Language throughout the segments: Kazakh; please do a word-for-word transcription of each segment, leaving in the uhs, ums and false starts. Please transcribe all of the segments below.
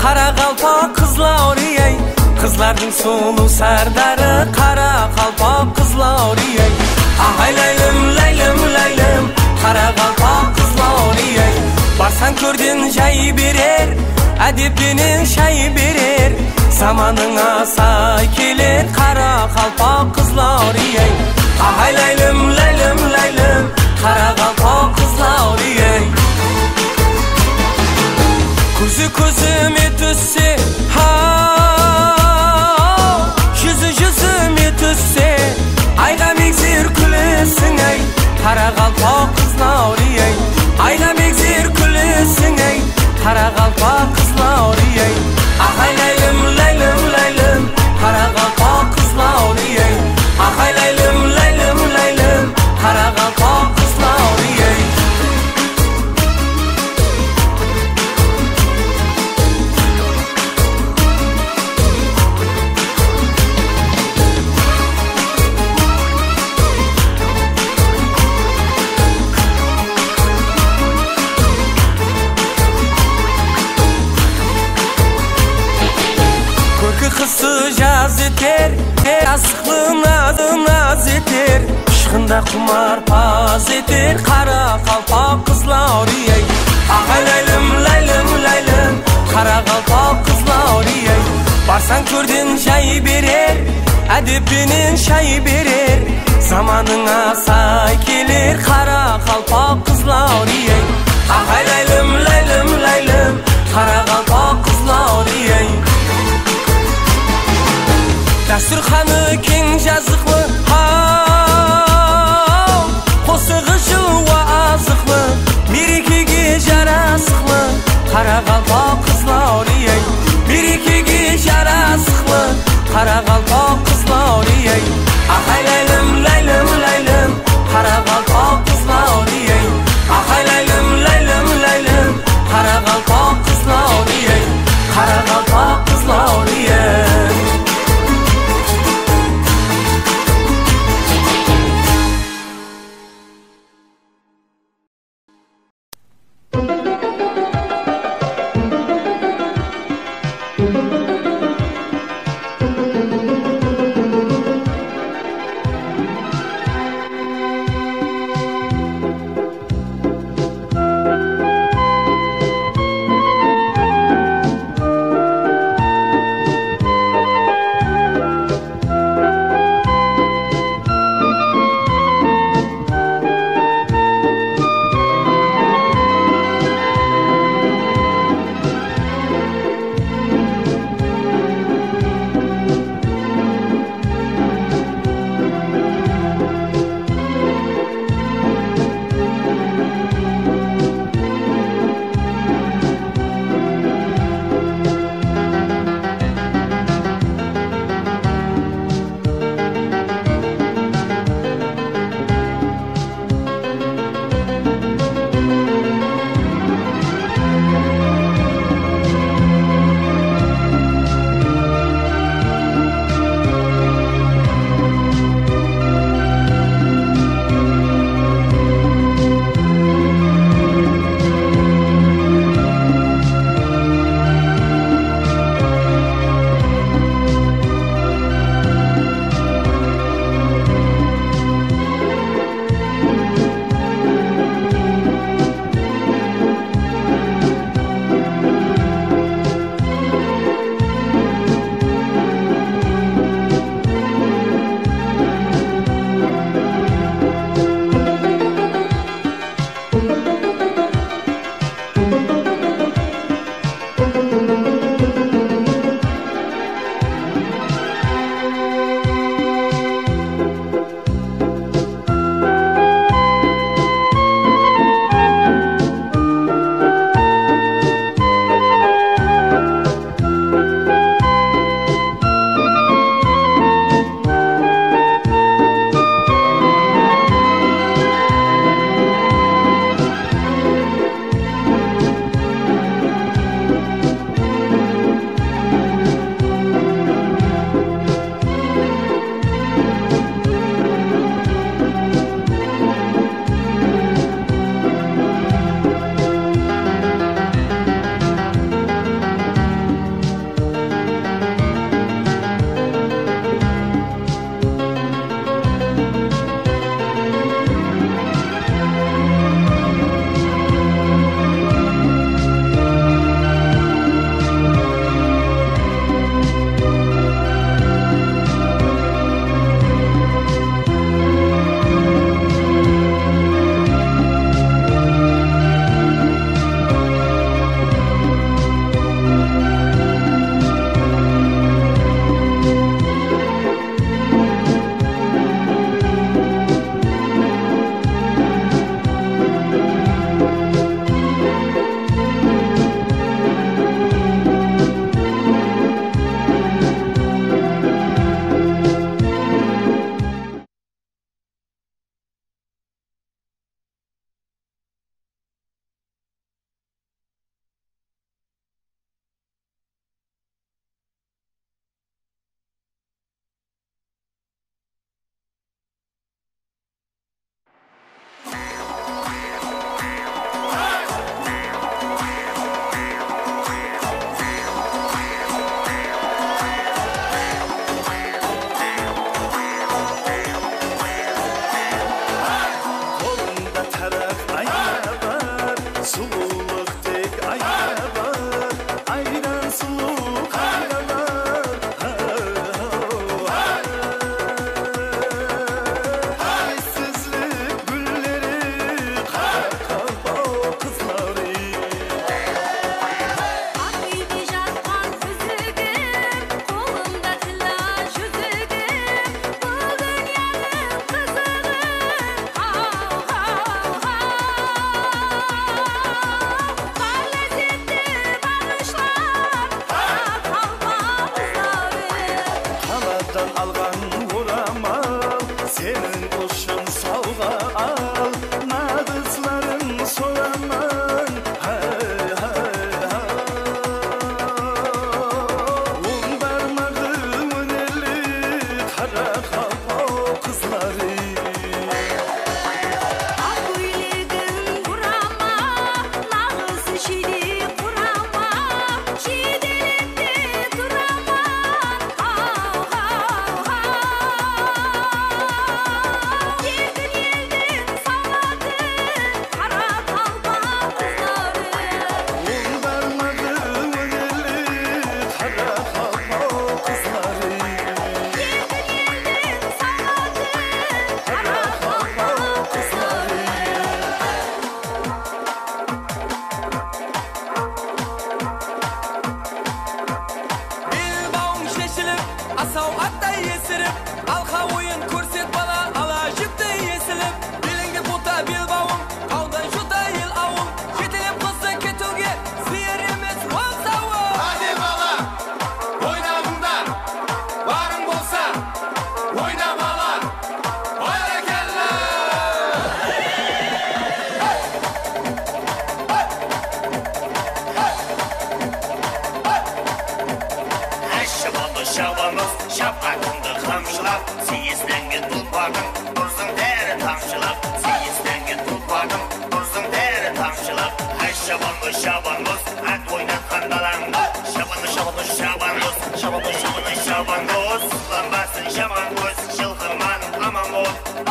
Kara kalpak kızlar ey, kızların sulu sardары. Kara kalpak kızlar ey, ay laylım laylım laylım. Kara kalpak kızlar ey, barsan kördün jay birer, adepinin şay birer. Zamanına say kelir kara kalpak kızlar ey, ay laylım laylım laylım. Kara kalpak kızlar ey. Kuzu kuzumi tüsse, ha yüzü yüzüme tüsse, ayga mekzir külesin ey. Kara kalpak kızlar ey, ayga mekzir külesin ey. Kara kalpak kızlar ey, ay laylım laylım laylım. Kara kalpak kızlar ey, ay laylım laylım laylım. Kara kalpak kızlar ey. Kızı jaz eter, asıklı nazı naz eter. Işkında kumar paz eter, kara kalpak kızlar ey. Ay laylım laylım laylım. Kara kalpak kızlar ey, barsan kördün jay birer, adepinin şay birer. Zamanına say kelir kara kalpak kızlar ey, ay laylım laylım laylım. Kara kalpak kızlar ey. Dasturxanı keng жазықлы, ha қосығы жылуы азықлы, мерекеге жарасықлы. Кара қалпақ қызлар ей, мерекеге жарасықлы. Кара қалпақ қызлар ей, ай лайлым лайлым лайлым. Кара қалпақ қызлар ей, ай лайлым лайлым лайлым. Кара қалпақ қызлар ей, кара қалпақ қызлар ей. Savqatday esirib, alqa o'yin ko'rsat bala, ala jipday esilib, belingga puta belbavim, qavdan shuta yil avum, ketilib qizza ketuga, siyer emas vaqtavim. Hadi bala, o'ynag'ingda, baring bo'lsa, o'yna bala, o'yrakalla. Şabamız şapkatında kamçılap Seyizdengi tulpardım Dursun deri tamçılap Seyizdengi tulpardım Dursun deri tamçılap Ay şabamız şabamız At oynat kandalandı Şabanı şabanı şabanız Şabanı şabanı şabanız Lanbarsın şaban göz Şılgırmanım aman ol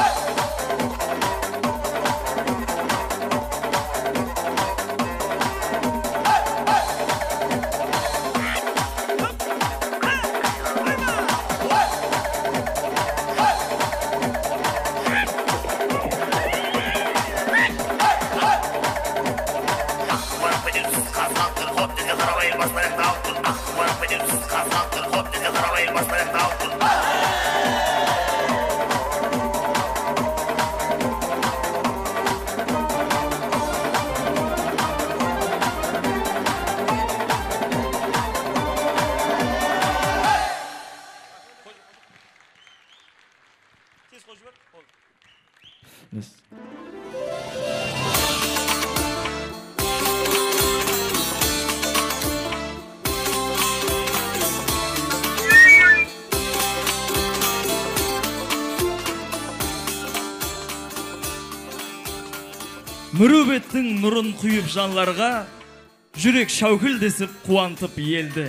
Mürübеттің нұрын құйып жанларға, жүрек шаукіл десіп қуантып елді.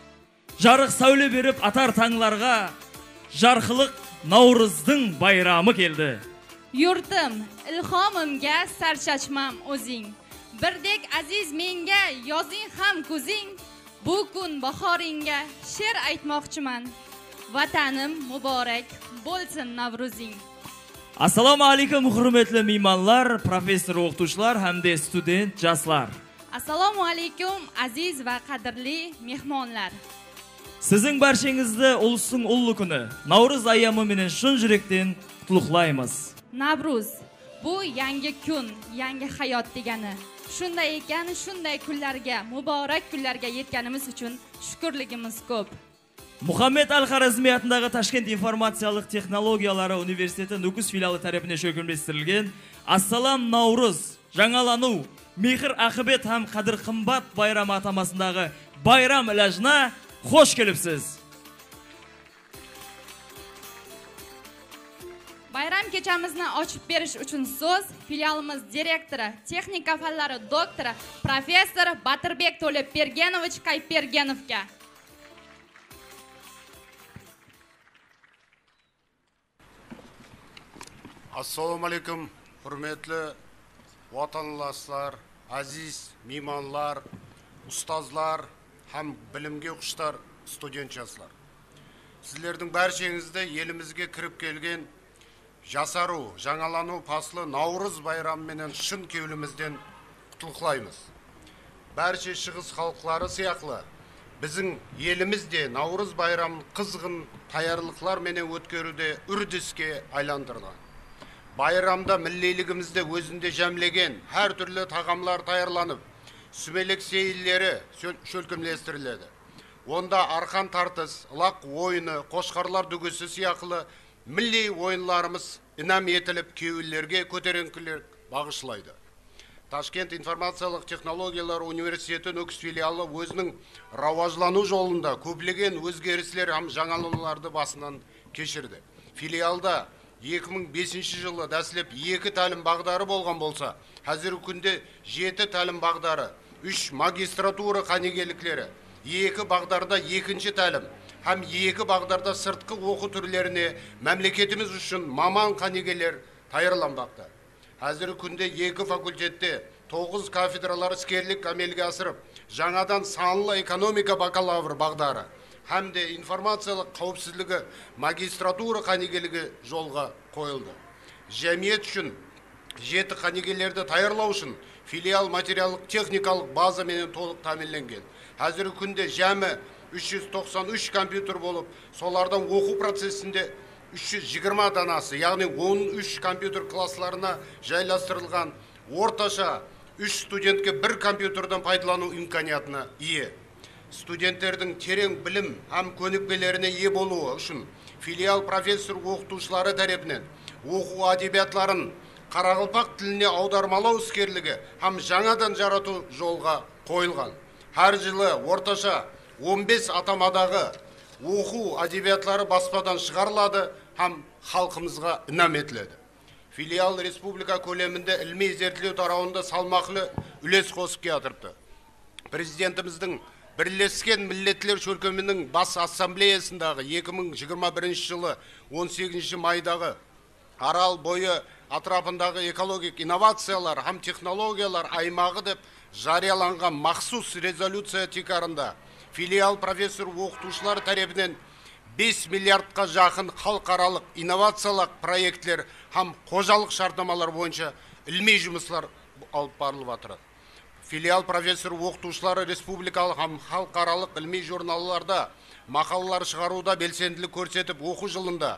Жарық сәуле беріп атар таңларға, жарқылық Наурыздың байрамы келді. Yurtim, ilhomimga sarchachmam o'zing. Birdek aziz menga yozing ham ko'zing. Bu kun bahoringga she'r aytmoqchiman. Vatanim muborak bo'lsin Navruzing. Assalomu alaykum hurmatli mehmonlar, professor o'qituvchilar hamda student jaslar. Assalomu alaykum aziz va qadrli mehmonlar. Sizning barchangizni ulusning ulug' kuni Navruz ayyomi bilan shun yurakdan qutlug'laymiz. Navruz bu yangi kun, yangi hayot degani. Shunday ekan, shunday kunlarga, muborak kunlarga yetganimiz uchun shukrligimiz ko'p. Muhammed Al-Xorazmiy atındagi Toshkent informatsiyalik texnologiyalari universiteti Nukus filiali tarafidan sho'kimlashtirilgan Assalom Navruz, Жаңалану, mehr aqibet ham qadr qimmat bayrami atamasındagi bayram ilojna xush kelibsiz. Bayram kechamizni ochib berish uchun so'z filialimiz direktori, texnika fanlari doktori, professor Batirbek To'lebbergenovich Qaypergenovga. Assalomu alaykum, hurmatli vatandoshlar, aziz mehmonlar, ustozlar ham bilimga qushlar studentchaslar. Sizlarning barchangizda elimizga kirib kelgan Жасару, жаңалану паслы Наурыз байрамымен шын кеулімізден құтылықлаймыз. Бәрше шығыс халықлары сияқлы, біздің елімізде Наурыз байрамын қызғын таярлықлар менен өткеруде үрдіске айландырды. Байрамда миллилігімізді өзінде жәмлеген әр түрлі тағамлар таярланып, сүмелек сейілері шөлкімлестіріледі. Онда арқан тартыс, лақ ойыны, қошқарлар дүгісі сияқлы Milli oyunlarımız inam yetilip köyüllerge көтеріңкілер bağışlaydı. Taşkent İnformatsiялық Технологиялар Университеті Nukus филиалы өзінің раважлану жолында көптеген өзгерістер һәм жаңалауларды басынан кешірді. Филиалда екі мың бесінші жылы дәслеп екі тәлім бағдары болған болса, қазіргі күнде жеті тәлім бағдары, үш магистратура қанегеліклері, екі бағдарда екінші тәлім, һәм екі бағдарда сыртқы оқу түрлеріне мәмлекетіміз үшін маман қанегелер тайырланбақта. Қазіргі күнде екі факультетте тоғыз кафедралар іскерлік әмелге асырып, жаңадан санлы экономика бакалавр бағдары, һәм де информациялық қауіпсіздігі магистратура қанегелігі жолға қойылды. Жәмиет үшін жеті қанегелерді тайырлау үшін филиал материалдық техникалық база менен толық тәмінленген. Қазіргі күнде жәмі үш жүз тоқсан үш компьютер болып, солардан оқу процесінде үш жүз жиырма данасы, яғни он үш компьютер классларына жайластырылған, орташа үш студентке бір компьютерден пайдалану имканиятына ие. Студенттердің терең білім һәм көнікпелеріне ие болуы үшін филиал профессор оқытушылары тарапынан оқу әдебиетларын Қарақалпақ тіліне аудармалау іскерлігі һәм жаңадан жарату жолға қойылған. Әр жылы орташа он бес атамадағы оқу әдебиетлары баспадан шығарылады һәм халқымызға инам етіледі. Филиал республика көлемінде ilmi зерттеу тарауында салмақлы үлес қосып келатырды. Президентіміздің Бірлескен Миллетлер Шөлкөмінің бас ассамблеясындағы екі мың жиырма бірінші жылы он сегізінші майдағы Арал бойы атрапындағы экологик инновациялар һәм технологиялар аймағы деп жарияланған махсус резолюция текарында филиал профессор оқытушылар тарапынан бес миллиардқа жақын халықаралық инновациялық проекттер һәм қожалық шартнамалар бойынша ilmi жұмыстар алып барылып жатыр. Филиал профессор оқытушылары республикалық һәм халықаралық ilmi журналларда мақалалар шығаруда белсенділік көрсетіп, оқу жылында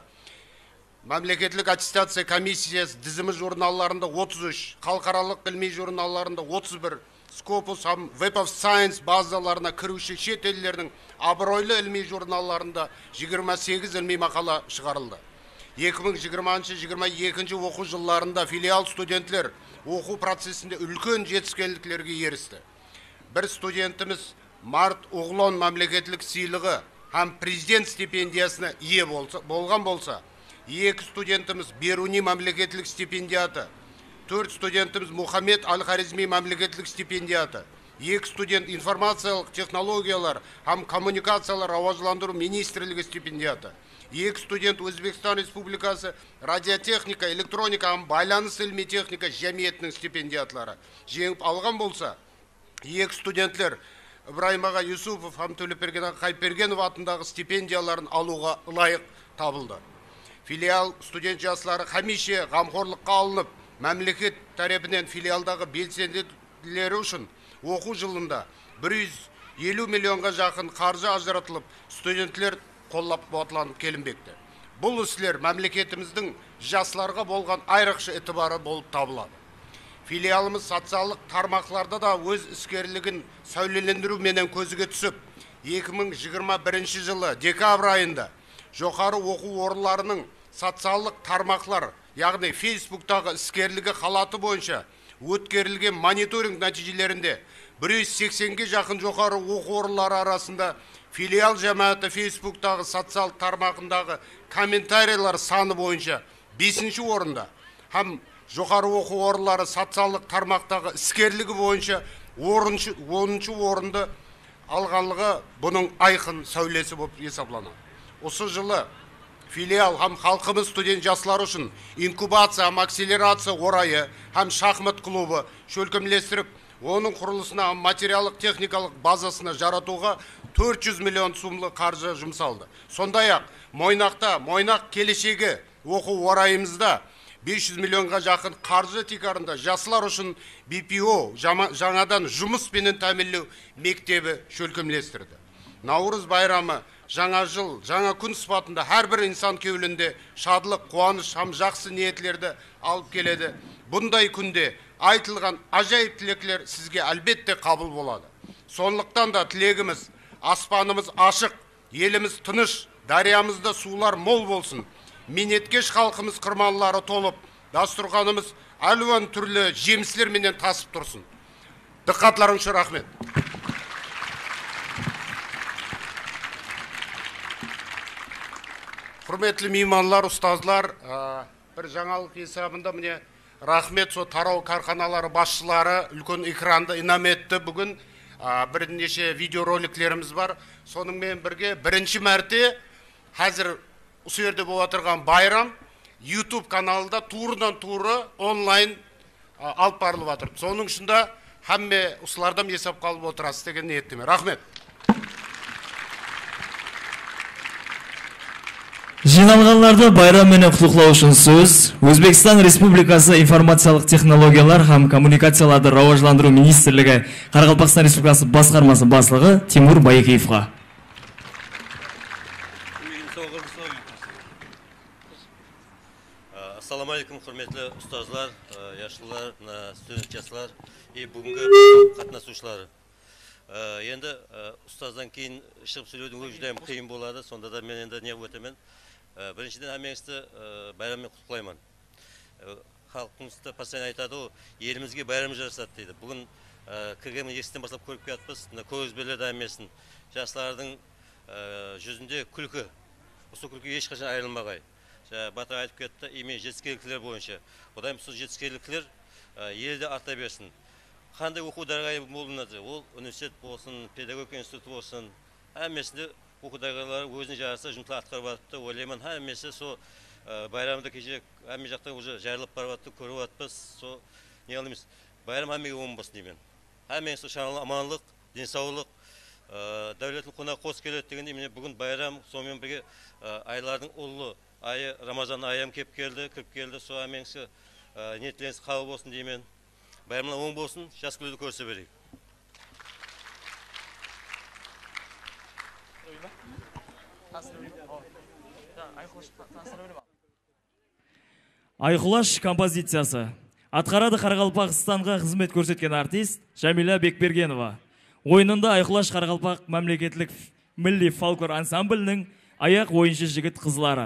Мемлекеттік аттестация комиссиясы тізімі журналларында отыз үш, халықаралық ilmi журналларында отыз бір, Scopus һәм Web of Science базаларына кіруші шет елдердің абыройлы ilmi журналларында жиырма сегіз ilmi мақала шығарылды. екі мың жиырмасыншы жиырма екінші оқу жылларында филиал студенттер оқу процесінде үлкен жетістіктерге ерісті. Бір студентіміз Март Оғлон мемлекеттік сыйлығы һәм президент стипендиясына ие болған болса, екі студентіміз Беруни мемлекеттік стипендияты, төрт студентіміз Мухаммед Аль-Харизми мемлекеттік стипендияты, екі студент информациялық технологиялар һәм коммуникациялар рауажландыру министрлігі стипендияты, екі студент Өзбекстан Республикасы радиотехника, электроника һәм байланыс ilmi техника жәмиетінің стипендиятлары жеңіп алған болса, екі студентлер Ибраим аға Юсупов һәм Төлепберген аға Қайпергенов атындағы стипендияларын алуға лайық табылды. Филиал студент жастары хәмише ғамқорлыққа алынып, мемлекет тарапынан филиалдағы белсенділері үшін оқу жылында бір жүз елу миллионға жақын қаржы ажыратылып, студентлер қоллап қуатланып келінбекті. Бұл істер мемлекетіміздің жастарға болған айрықша етібары болып табылады. Филиалымыз социалдық тармақларда да өз іскерлігін сәулелендіру менен көзіге түсіп, екі мың жиырма бірінші жылы декабрь айында жоғары оқу орындарының социалдық тармақлар, яғни Фейсбуктағы іскерлігі халаты бойынша өткерілген мониторинг нәтижелерінде бір жүз сексенге жақын жоғары оқу орынлары арасында филиал жамағаты Фейсбуктағы социал тармағындағы комментарийлар саны бойынша бесінші орында, һәм жоғары оқу орынлары социалдық тармақтағы іскерлігі бойынша оныншы орынды алғанлығы бұның айқын сәулесі болып есептеледі. Осы жылы филиал һәм халқымыз студент жастар үшін инкубация һәм акселерация орайы һәм шахмат клубы шөлкемлестіріп, оның құрылысына материалдық техникалық базасына жаратуға төрт жүз миллион сомлы қаржы жұмсалды. Сондай-ақ Мойнақта, Мойнақ келешегі оқу орайымызда бес жүз миллионға жақын қаржы текарында жастар үшін би пи о жаңадан жұмыс пенен тәмінлеу мектебі шөлкемлестірді. Наурыз байрамы жаңа жыл, жаңа күн сыпатында әрбір инсан кеуілінде шадлық, қуаныш һәм жақсы ниетлерді алып келеді. Бұндай күнде айтылған ажайып тілектер сізге әлбетте қабыл болады. Сондықтан да тілегіміз, аспанымыз ашық, еліміз тыныш, дариямызда сулар мол болсын. Минеткеш халқымыз қырманлары толып, дастұрғанымыз әлуан түрлі жеміслер менен тасып тұрсын. Диққатларың үшін рахмет. Құрметлі меймандар, ұстазлар, бір жаңалық есабында міне рахмет со тарау карханалары басшылары үлкен экранды инам етті. Бүгін бірнеше видеороликлеріміз бар. Сонымен бірге бірінші мәрте қазір осы жерде болып отырған байрам YouTube каналында турдан туры онлайн алып барылып жатыр. Соның ішінде һәмме ұсылардан есеп қалып отырасыз деген ниеттеме. Рахмет. Жиналғанларды байрам менен құттықтау үшін сөз Өзбекстан Республикасы информациялық технологиялар һәм коммуникацияларды рауажландыру министрлігі Қарақалпақстан Республикасы басқармасы басшылығы Тимур Байекеевқа. Ассаламу алейкум, құрметлі ұстазлар, яшылар, студентчаслар и бүгінгі қатынасушылар. Енді ұстаздан кейін шығып сөйлеудің өз жүдайым қиын болады, сонда да мен енді не өтемен. Біріншіден әмеңізді байраммен құттықтаймын. Халқымызды постоянно айтады, елімізге байрам жарасады дейді. Бүгін кіргенмен есіктен бастап көріп келатпыз, көзбелерді әмесін. Жастардың жүзінде күлкі, осы күлкі ешқашан айырылмағай. Батыр айтып кетті, емен жетіскерліктер бойынша. Одан сол жетіскерліктер елде арта берсін. Қандай оқу дәрғайы болынады? Ол университет болсын, педагогика институты болсын, әмесінде оқу дәрғайлары өзіне жараса жұмысты атқарып атыпты. Ойлаймын, әмесі сол байрамды кеше әме жақтан уже жайылып барып атты, көріп атпыз. Сол не алымыз, байрам әмеге оң болсын деймін. Әмен сол шаңылы аманлық, денсаулық, дәулетін қонақ қос келеді дегенде, міне бүгін байрам, сонымен бірге айлардың ұлы айы, Рамазан айым кеп келді, кіріп келді. Сол әмеңсі ниеттеріңіз қабыл болсын деймін. Байрамlar оң болсын, жас күлді көрсе берейік. Айқұлаш композициясы. Атқарады Қарақалпақстанға қызмет көрсеткен артист Жамиля Бекбергенова. Ойынында Айқұлаш Қарақалпақ мемлекеттік милли фольклор ансамблінің аяқ ойыншы жігіт қызлары.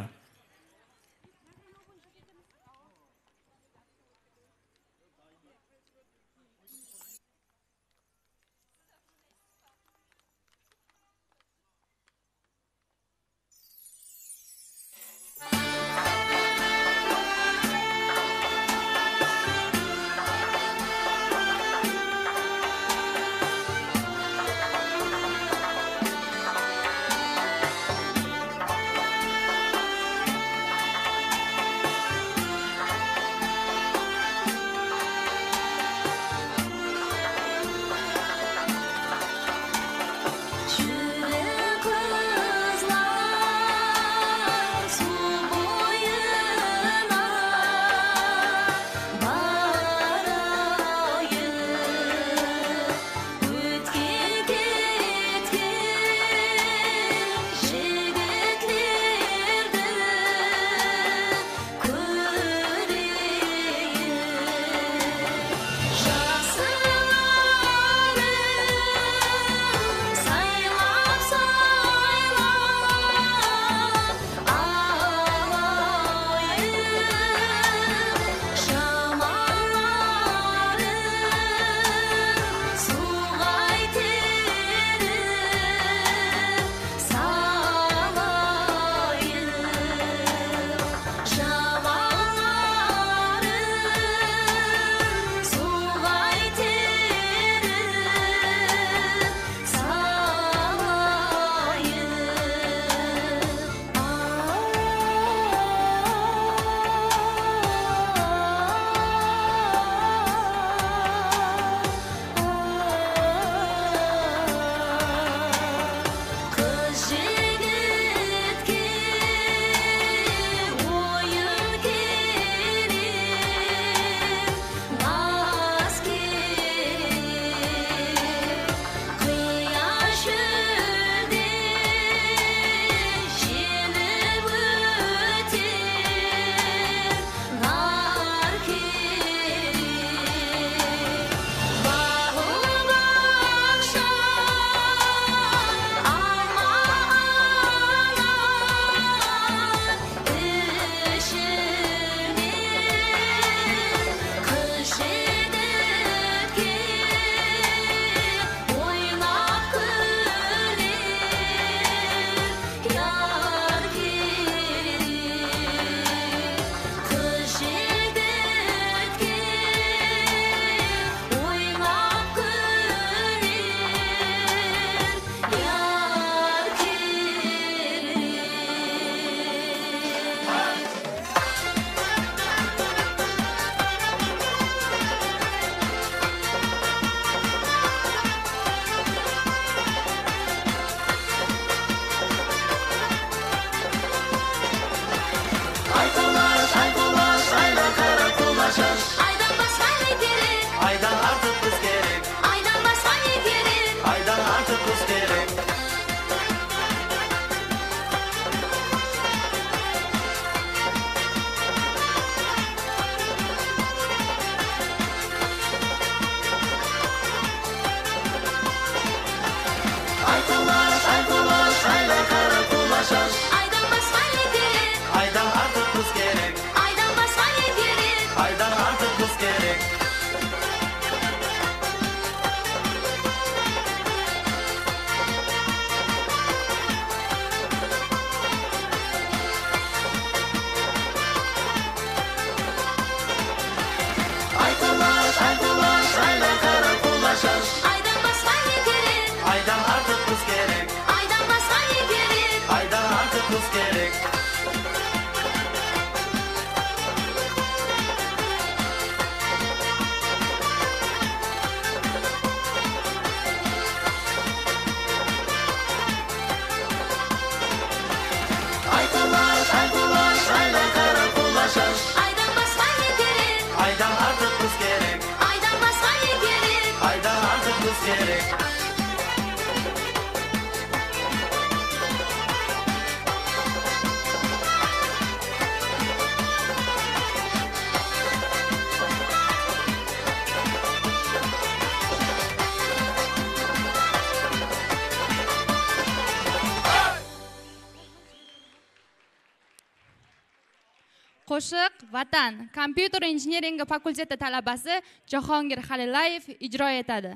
kız gerek. Aytalaş, aytalaş, aydan karakollaşaş. Aydan başka ne gerek? Aydan artık kız gerek. Aydan başka ne gerek? Aydan artık kız gerek. Qo'shiq Vatan kompyuter injiniyeringi fakulteti talabasi Jahongir Xalilayev ijro etadi.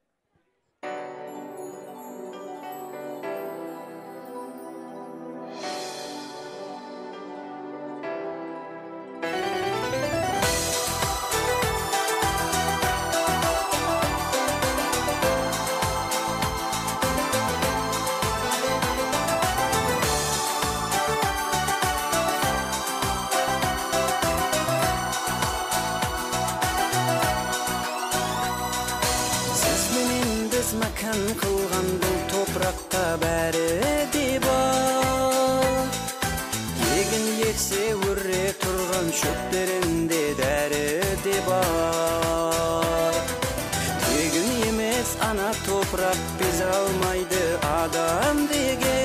Makan kılgan bu toprakta bäri de bar. Yegin yekse urre turgan çöplerinde däri de bar. Yegin emes ana toprak biz almaydı adam dege.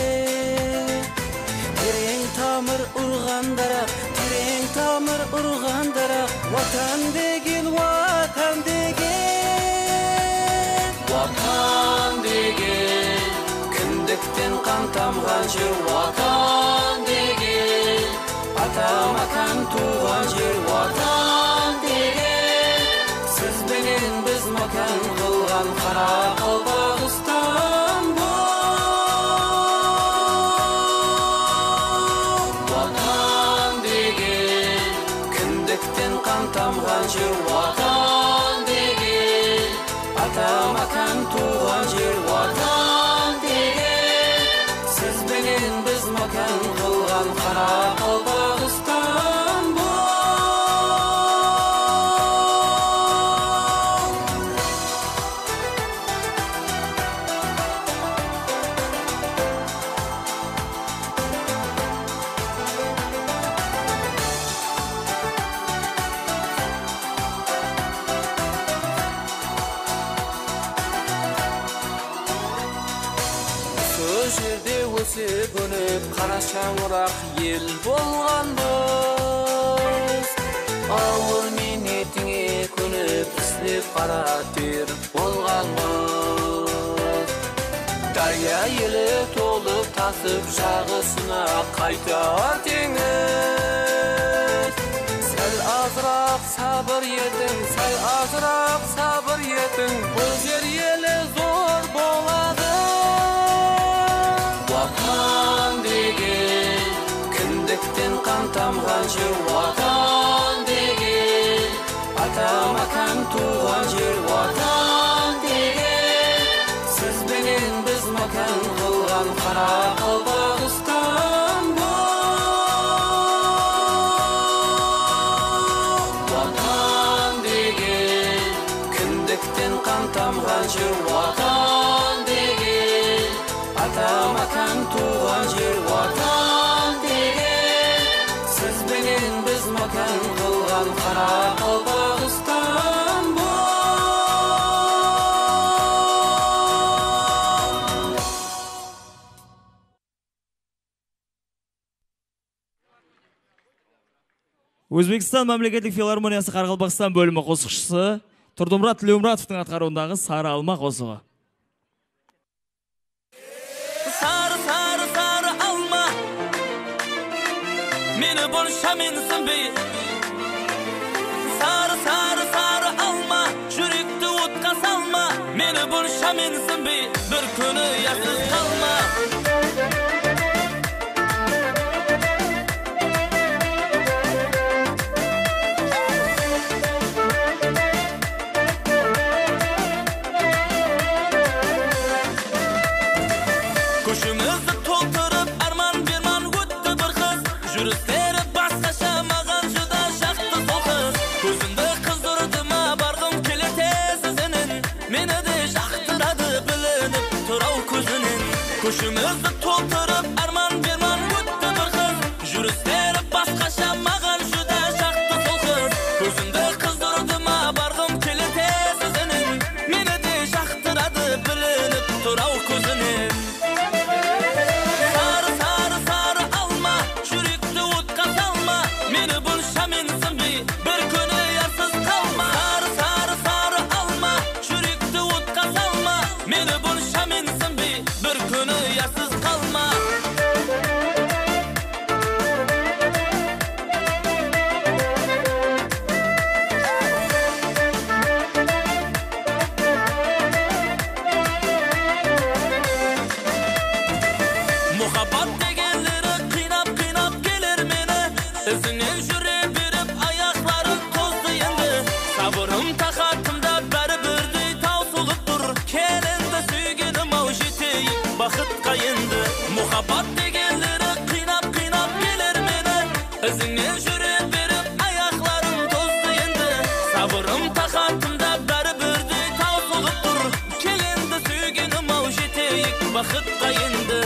Tereň tamir urgan darak, tereň tamir urgan darak, vatan degil, vatan degil. Vatan degil, kindikten kan tamgan jer vatan degil. Atamakan tuğan jer vatan degil. Siz benim biz makan kılgan kara Qalpaqistan bu. Vatan degil, kindikten kan tamgan jer vatan degil. Atamakan tuğan jer vatan degil. Siz benim biz makan kılgan kara Qalpaqistan bu. Sözde ösüp önüp kara şamuraq yel bolgan dost. Ağır minetine könüp islep kara ter bolgan dost. Darya yeli tolup tasıp şağısına kaytar deniz. Sel azraq sabır yetin, sel azraq sabır yetin. Bu yer yeli zor boladı. Vatan degil, kindikten kan tamgan jer vatan degil. Atamakan tuğan jer vatan degil. Siz benim biz makan kılgan kara Qalpaqistan bu. Vatan degil, kindikten kan tamgan jer vatan degil. Atamakan tuğan jer vatan degil. Siz benim biz makan kılgan kara Qalpaqistan bu. Өзбекстан мамлекеттик филармониясы Қарақалпақстан бөлімі қосықшысы Тұрдымұрат Тілеумұратовтың атқаруындағы Сары алма қосығы. Sarı sarı sarı alma, meni boşa mensin bey. Sarı sarı sarı alma, yürekti o'tqa salma, meni boşa mensin bey. Bir kuni yasiz kalma. Koşumuzu tolturup arman bir Mafat degenleri kıynap kıynap gelir menen Özünden jüret berip ayaklarım tozdu endi Sabırım takatımda bari birdi tau solup dur Kelendi suygenim au jeteyik bakıtqa endi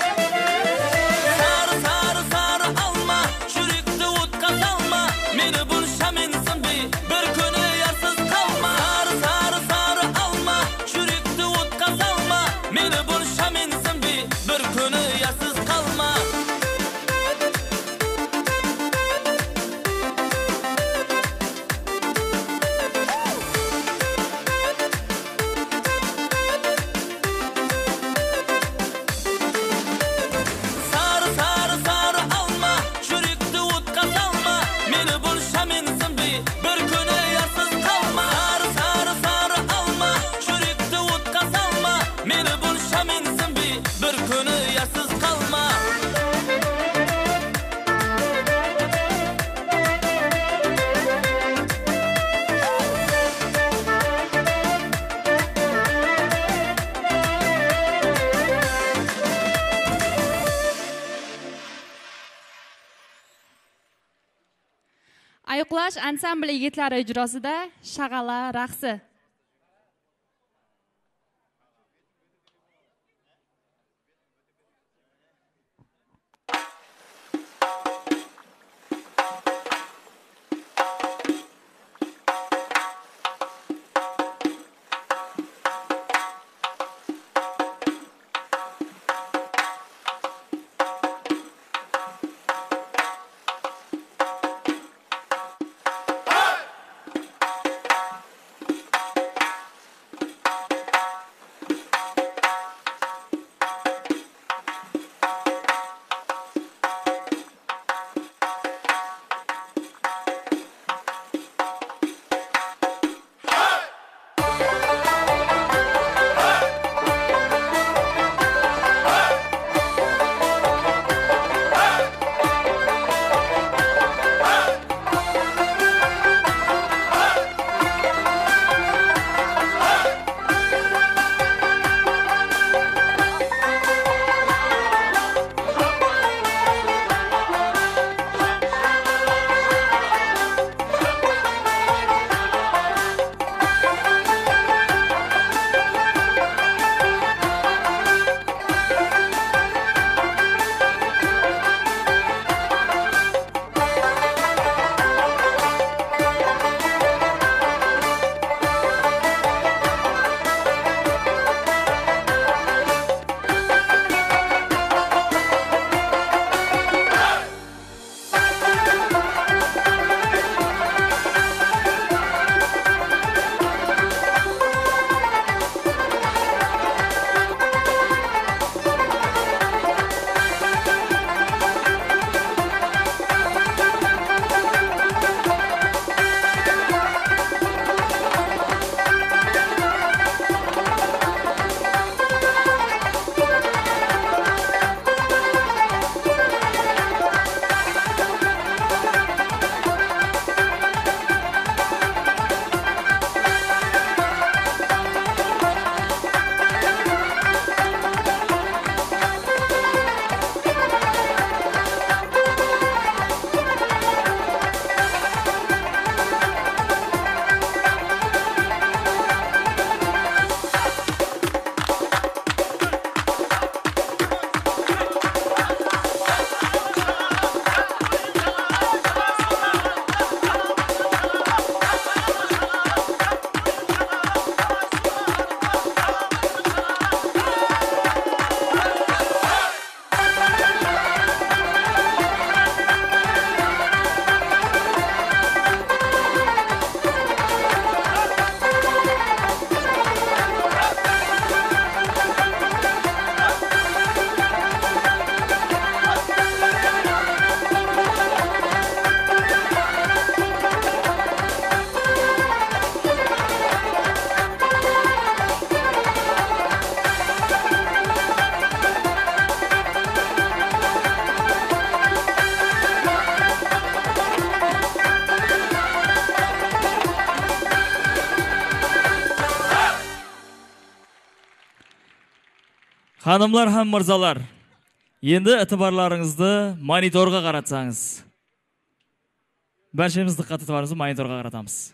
Sarı sarı sarı alma Çürükti utqa salma Meni bulşa mensin bey Bir könü yarsız kalma Sarı sarı sarı alma Çürükti utqa salma Meni bulşa mensin bey Bir könü yarsız kalma Sarı sarı sarı alma Çürükti utqa salma Meni bulşa mensin bey Bir könü yarsız kalma Sarı sarı sarı alma Çürükti utqa salma Meni bulşa mensin bey Bir könü yarsız kalma Ayuqlash ansambli yigitlari ijrosida Shag'ala raqsi. Hanımlar ham mırzalar, Енді ытыбарларыңызды мониторға қаратсаңыз. Баршамыз диққат ытыбарыңызды мониторға қаратамыз.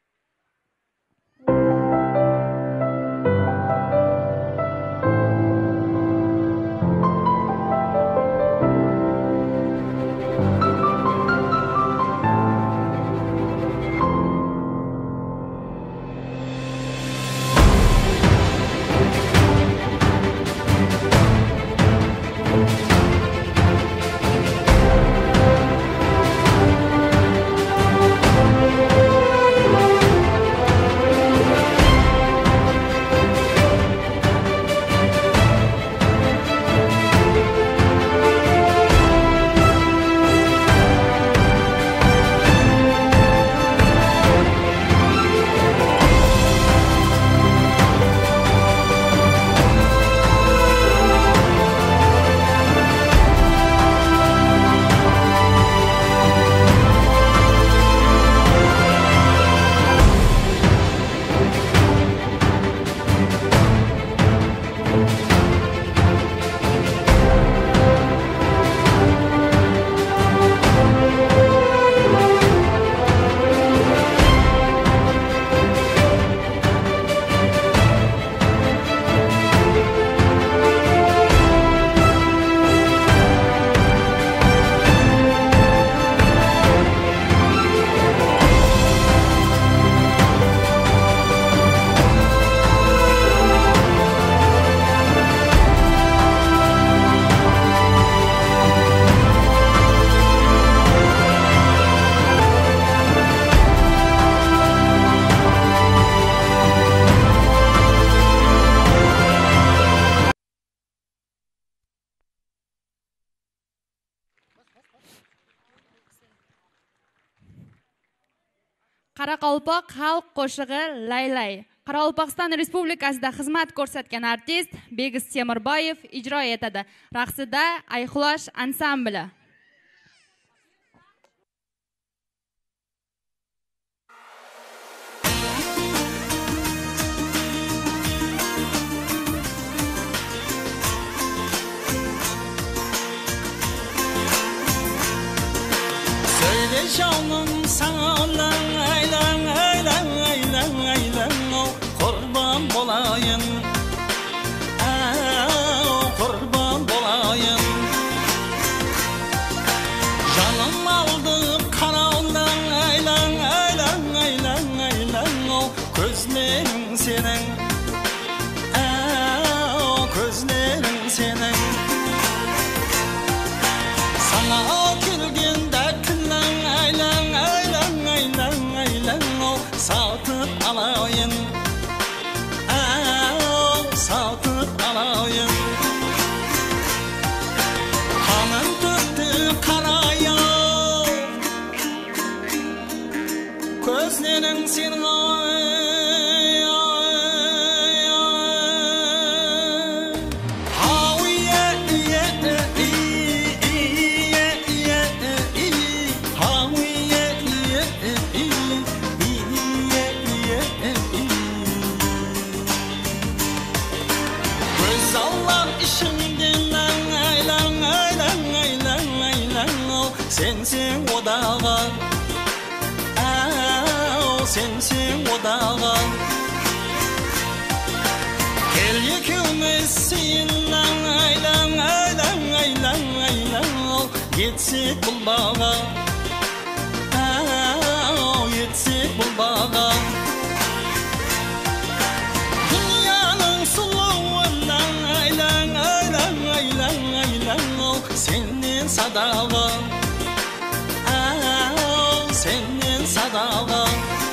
Қарақалпақ халық қошығы Лайлай. Қарақалпақстан Республикасында қызмет көрсеткен артист Бегіз Темірбаев ижра етеді. Рақсыда Айқұлаш ансамблі. Söyle canım sana aylan aylan aylan aylan kurban olayım, kurban olayım. Canım aldı kanaldan aylan aylan aylan aylan gözlerin senin, gözlerin senin. Sana kilgin dertlen aylan aylan aylan aylan satıp alayım, satıp alayım. Hanım döktü karaya, gözlerin senin sensin odağa, sensin odağa. Gel yükümüz seninle aylan aylan aylan aylan yetsek bul bağa, yetsek bul bağa. Dünyanın suluğundan aylan aylan aylan aylan senin sadağa, senin sadağa.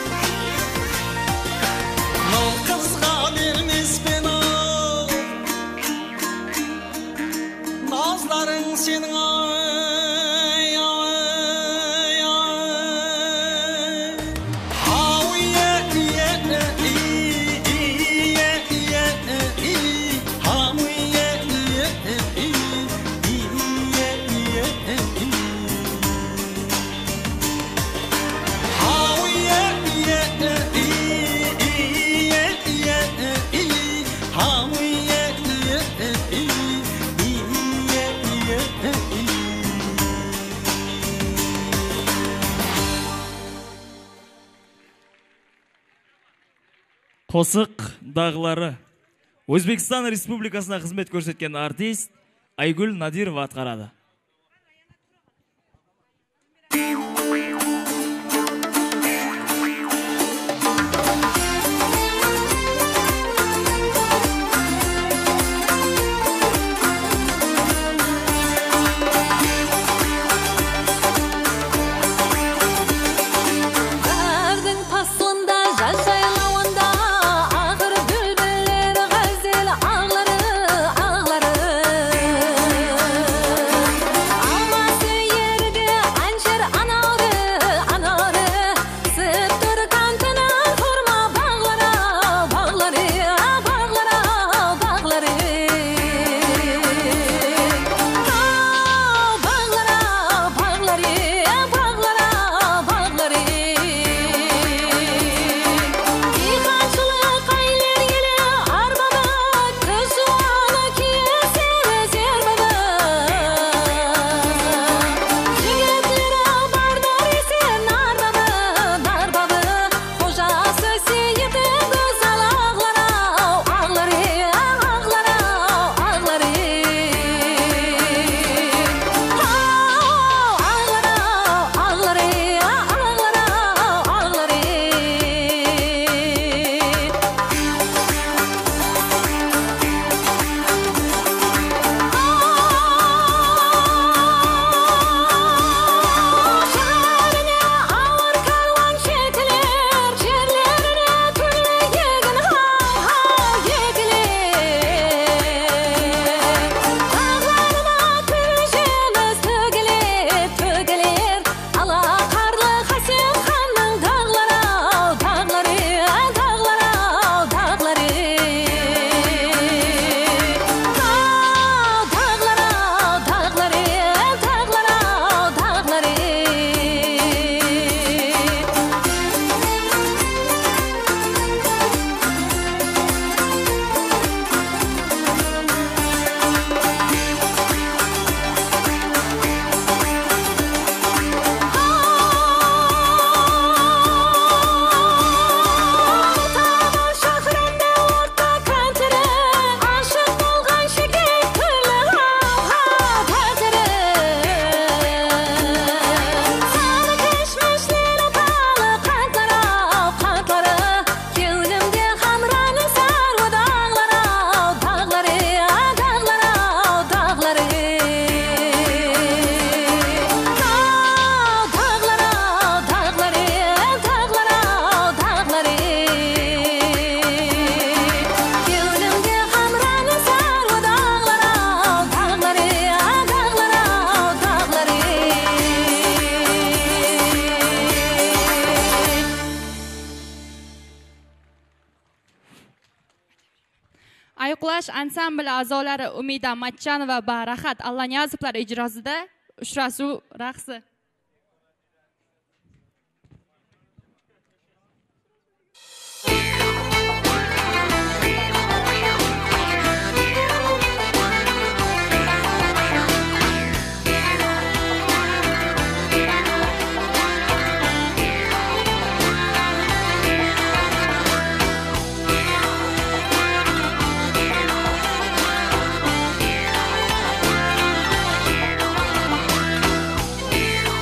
Nol kızga vermez ben o, nazların senin ay ay ay. How yeah yeah yeah yeah yeah yeah. How yeah yeah yeah yeah yeah. Тосық дағылары. Өзбекстан Республикасына қызмет көрсеткен артист Айгүл Надирова атқарады. Ayuqlash ansambli a'zolari Umida Matchanova va Rahat Allaniyazovlar ijrosida uchrashuv raqsi. Yeah.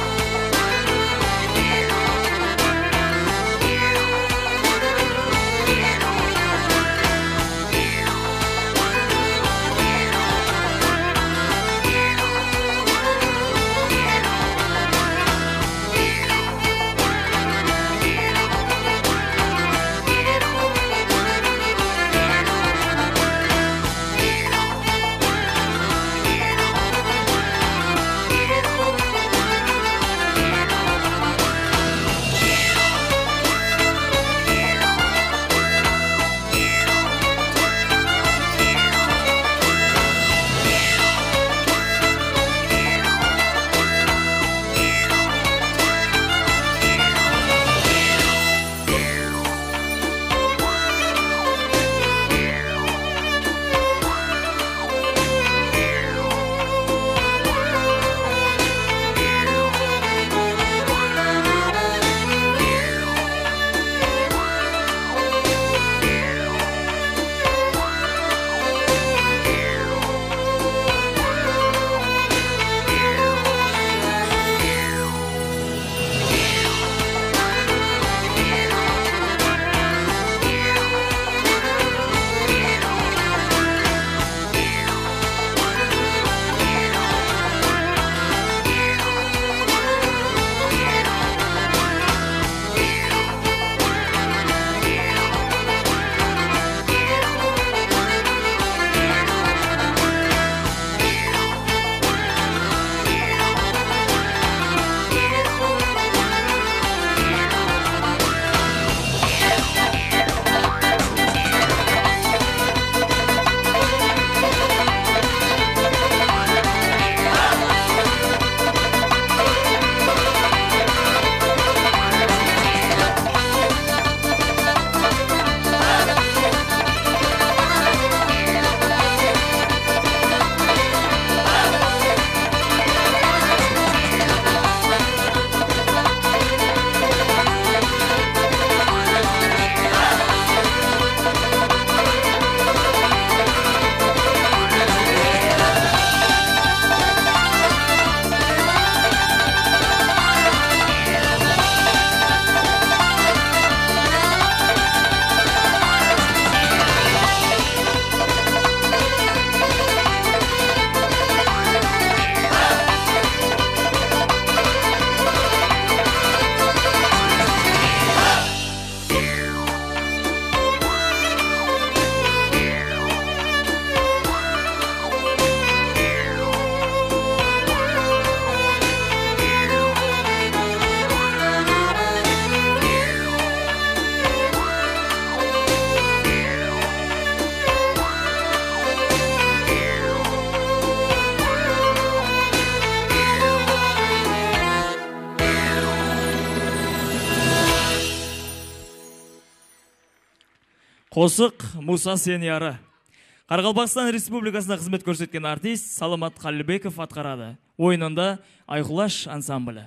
Қосық Муса Сеньяры. Қарақалпақстан Республикасында қызмет көрсеткен артист Саламат Қалибеков атқарады. Ойынында Айқұлаш ансамблі.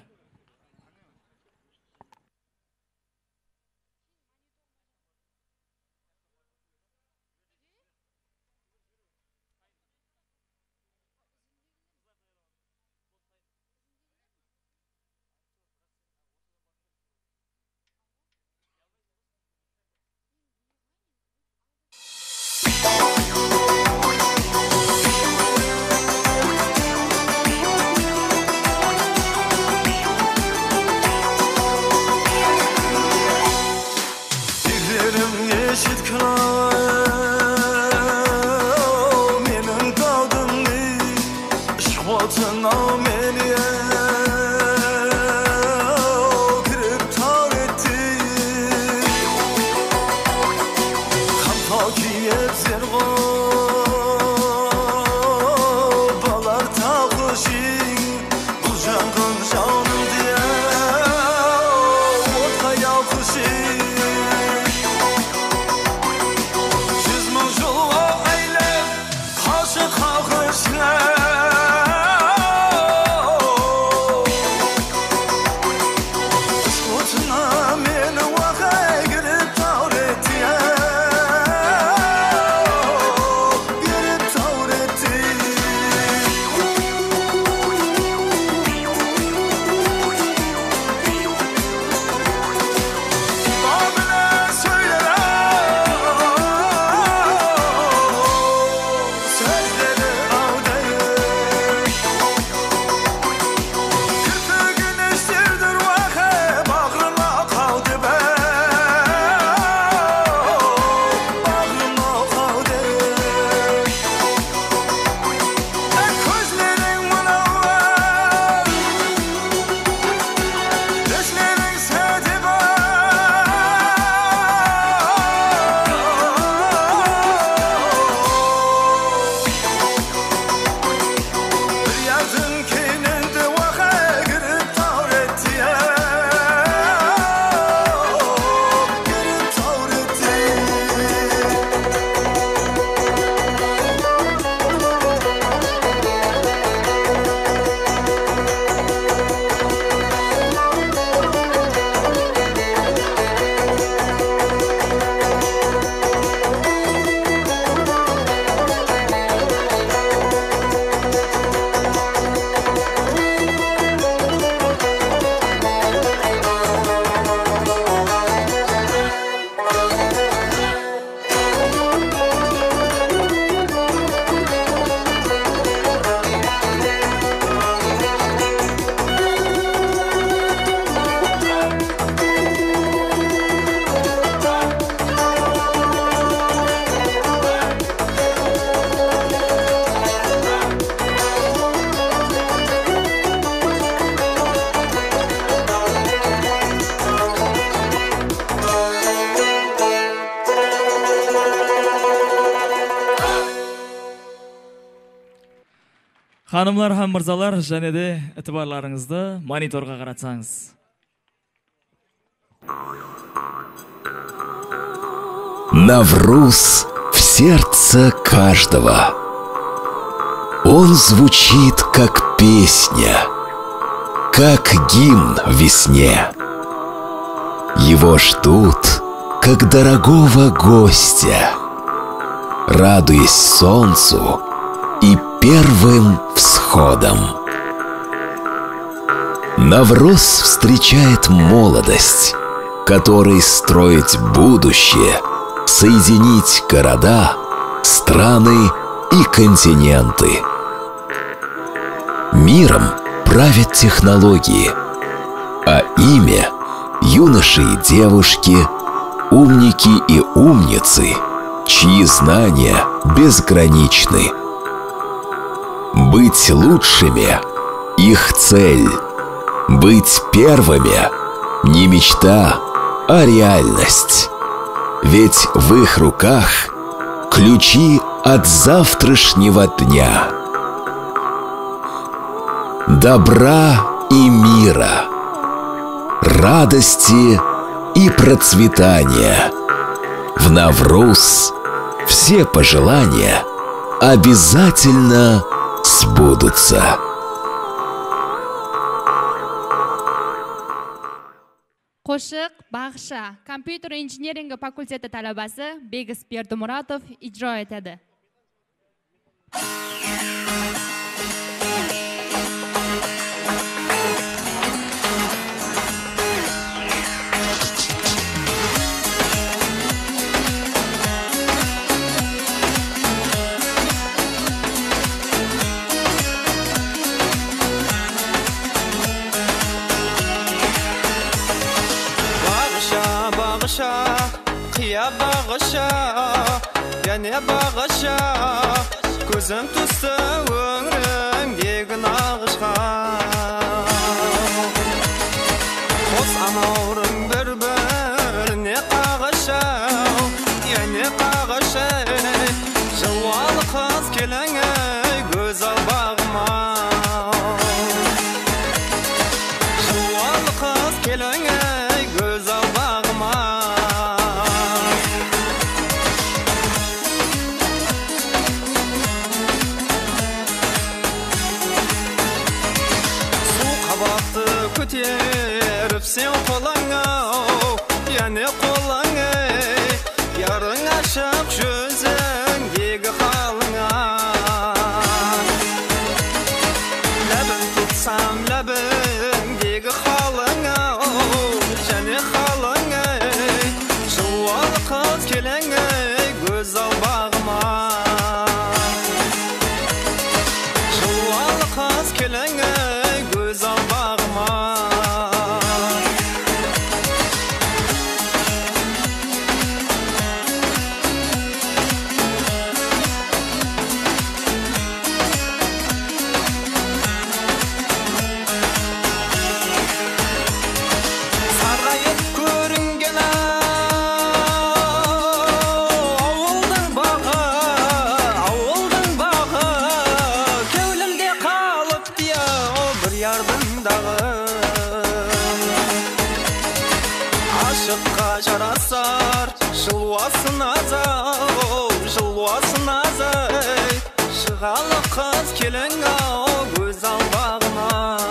Ханымлар һәм мырзалар, және де итибарларыңызды мониторға қаратсаңыз. Навруз в сердце каждого. Он звучит как песня, как гимн весне. Его ждут, как дорогого гостя, радуясь солнцу и первым всходом. Навруз встречает молодость, которой строить будущее, соединить города, страны и континенты. Миром правят технологии, а ими юноши и девушки, умники и умницы, чьи знания безграничны. Быть лучшими — их цель. Быть первыми — не мечта, а реальность. Ведь в их руках ключи от завтрашнего дня. Добра и мира, радости и процветания, В Навруз все пожелания обязательно сбудутся. Qo'shiq Bag'isha kompyuter injineringi fakulteti talabasi Begis Berdimuratov ijro etadi. Qiya bag'isha, yana bag'isha, ko'zim tusti o'ngrim yegin ag'ishqa. Qo'z anorim bir-birini qag'isha, yana qag'isha, javob qiz keling go'zal bag'ma. Javob qiz keling go'zal bag'ma. Ko'terib sen qo'lingga, yana qo'lingga, yaring ashiq yuzing yegi qalingga. Labim tutsam labim yegi qalingga, yana qalingga, javob qiz kelinga go'zal bag'ma. Javob qiz kelinga go'zal bag'ma. Жарасар, жылуасын азау, жылуасын азай, шығалы қыз келің ау, көзал бағына.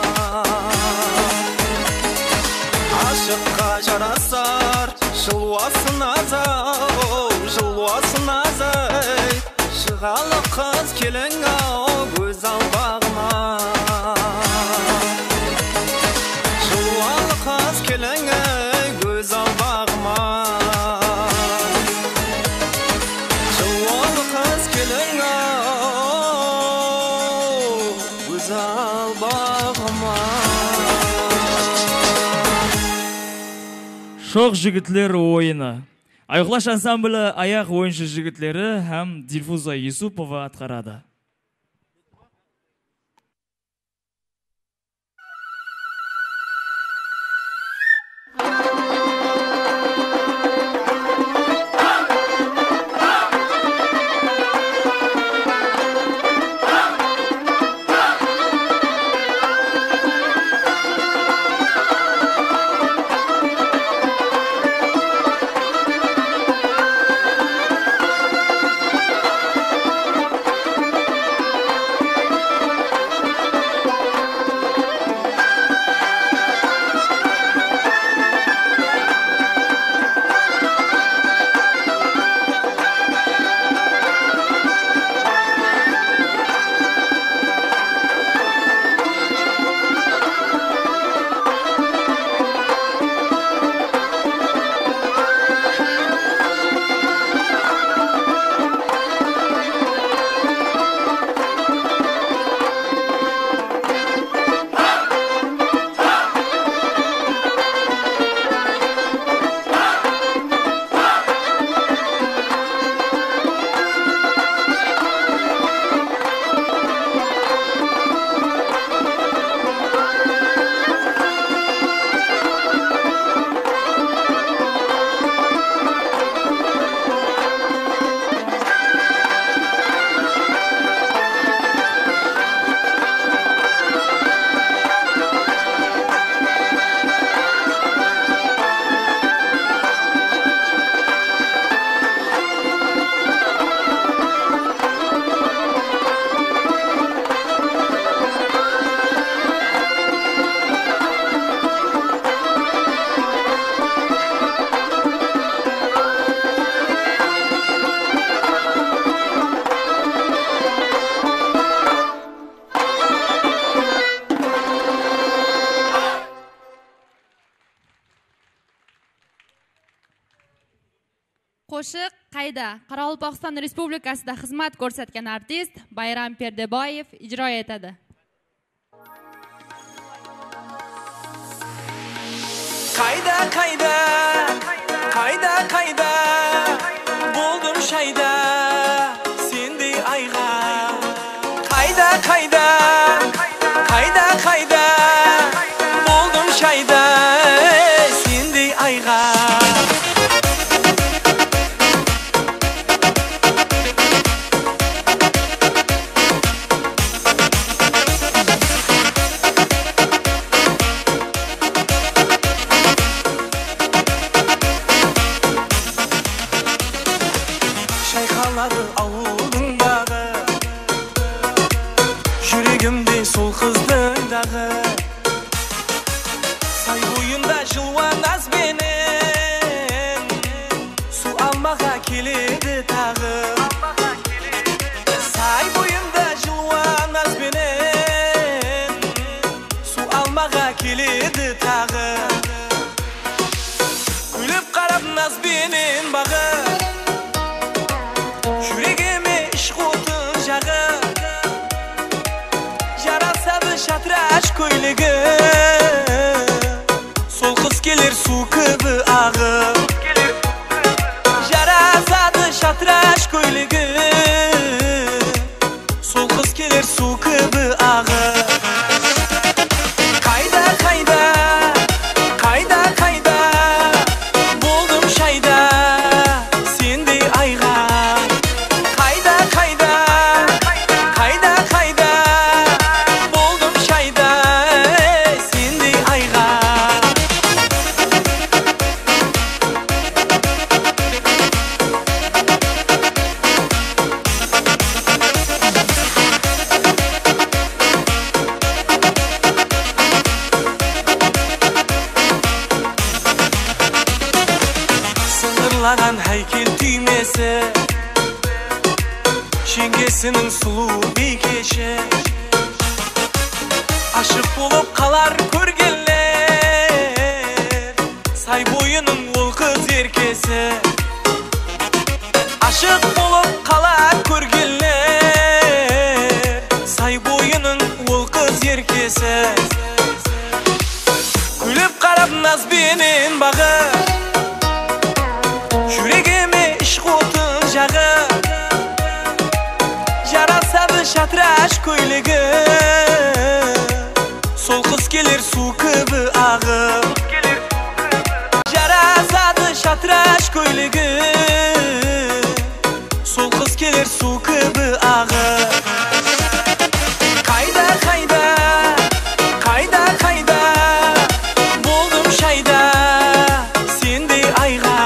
Ашыққа жарасар, жылуасын азау, жылуасын азай, шығалы қыз келің ау, көзал бағына. Жылуалы қыз келің go'zal bag'ma. Javob qiz keling go'zal bag'ma. Sho'x jigitlar o'yini. Ayoqlash ansambli аяқ o'yinchi jigitlari ham Dilfuza Yusupova atqaradi. Qo'shiq qayda? Qoraqalpog'iston Respublikasida xizmat ko'rsatgan artist Bayram Perdebayev ijro etadi. Qayda qayda qayda qayda buldum shayda sendey ayga qayda qayda qayda qayda buldum shayda sendey ayga Say boyunda jılvan az benen su almağa keledi tağı Say boyunda jılvan az benen su almağa keledi tağı Gülüp qarab naz benen bağı Yüreğime işq otun jağı Şatraş ko'yligi Sol qiz kelir suv kabi ag'ib Jarasadi şatraş ko'yligi Sol qiz kelir suv kabi ag'ib Qayda qayda qayda qayda buldum shayda sendey ayga Qayda qayda qayda qayda Sınırlagan heykel tüymesi Şengesinin sulu bekeşi Aşık bulup kalar körgenler Say boyunun ol kız erkesi Aşık bulup kalar körgenler Say boyunun ol kız erkesi Gülüp qarab naz benen bağı Yüreğime işq otun jağı Jarasadi şatraş ko'yligi Sol qiz kelir suv kabi ag'ib Jarasadi şatraş ko'yligi Sol qiz kelir suv kabi ag'ib Qayda qayda qayda qayda buldum shayda sendey ayga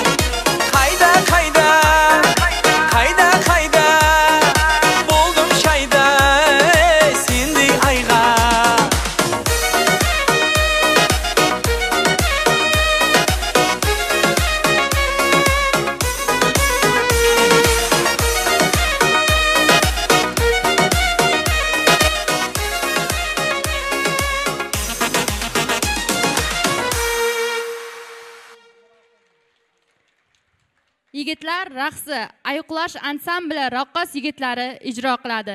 Yigitlar raqsi, ayiqlash ansambli raqqos yigitlari ijro qiladi.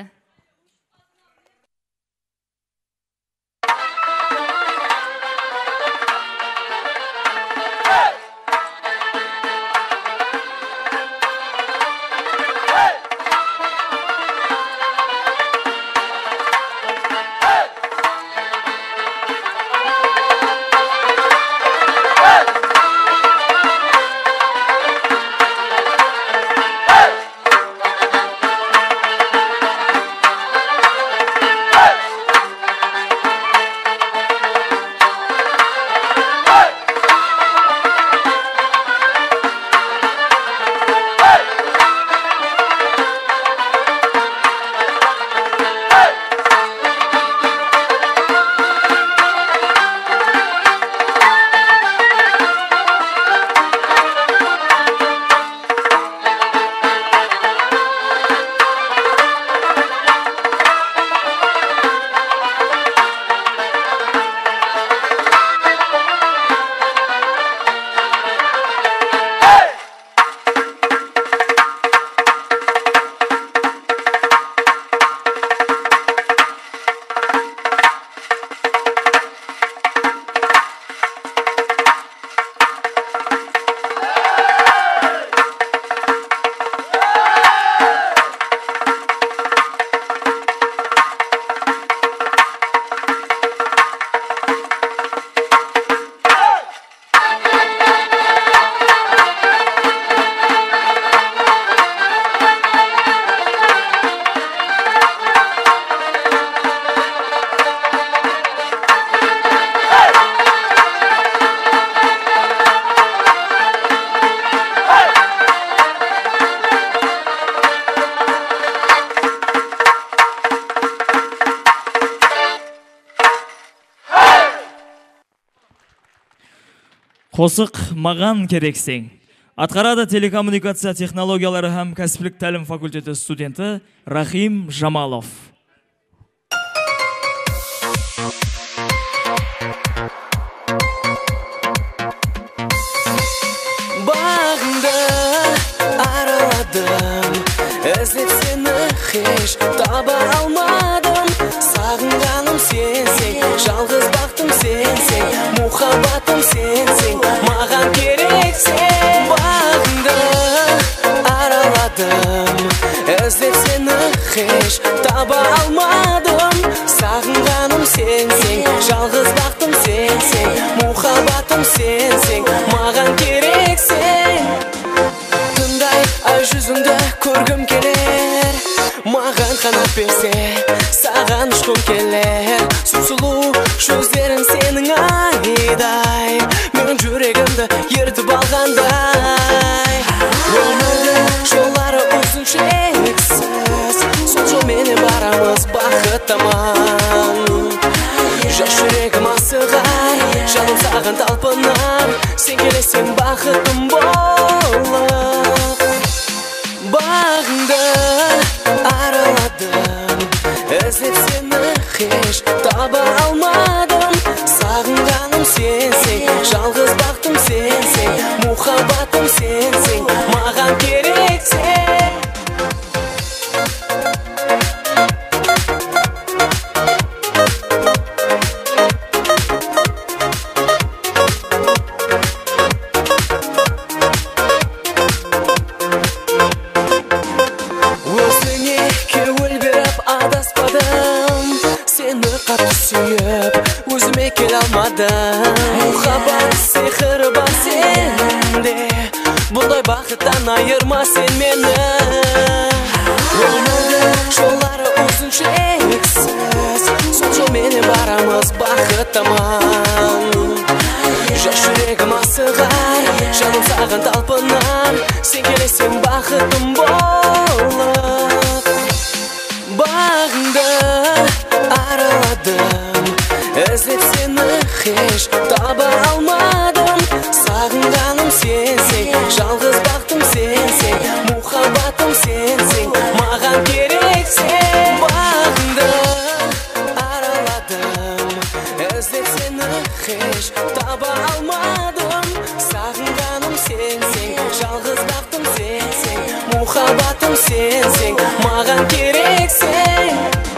Қосық маған керексең. Атқарады телекоммуникация технологиялары һәм кәсіптік тәлім факультеті студенті Рахим Жамалов. Бағыңды араладым, іздеп сені хеш таба алмадым. Сағынғаным сенсең, жалғыз бақтым сенсең, мұхаббатым сенсең, маған керексең. Бағыңды араладым, іздеп сені хеш таба алмадым. Сағынғаным сенсең, жалғыз бақтым сенсең, мұхаббатым сенсең, маған керексең. Түндай ай жүзіңді көргім келер, маған қанат берсе, саған ұшқым келер. Сұлу жүздерің сенің айдай, менің жүрегімді ертіп алғандай. Өмірдің жоллары ұзын шексіз, сол жолменен барамыз бақыттаман. Жас жүрегім асығар, жаным саған талпынар, сен келесең бақытым болып. Бағыңды араладым, іздеп сені хеш таба алмадым. Сағынғаным сенсең, жалғыз бақтым сенсең, мұхаббатым сенсең, маған керексең. Өзіме келе алмадым, мұхаббат сиқыры бар сенде, бұндай бақыттан айырма сен мені. Өмірдің жоллары ұзын шексіз, сол жолменен барамыз бақыттаман. Жас жүрегім асығар, жаным саған талпынар, сен келесең бақытым болып. Бағыңды араладым, іздеп сені хеш таба алмадым. Сағынғаным сенсең, жалғыз бақтым сенсең, мұхаббатым сенсең, маған керексең. Бағыңды араладым, іздеп сені хеш таба алмадым. Сағынғаным сенсең, жалғыз бақтым сенсең, мұхаббатым сенсең, маған керексең.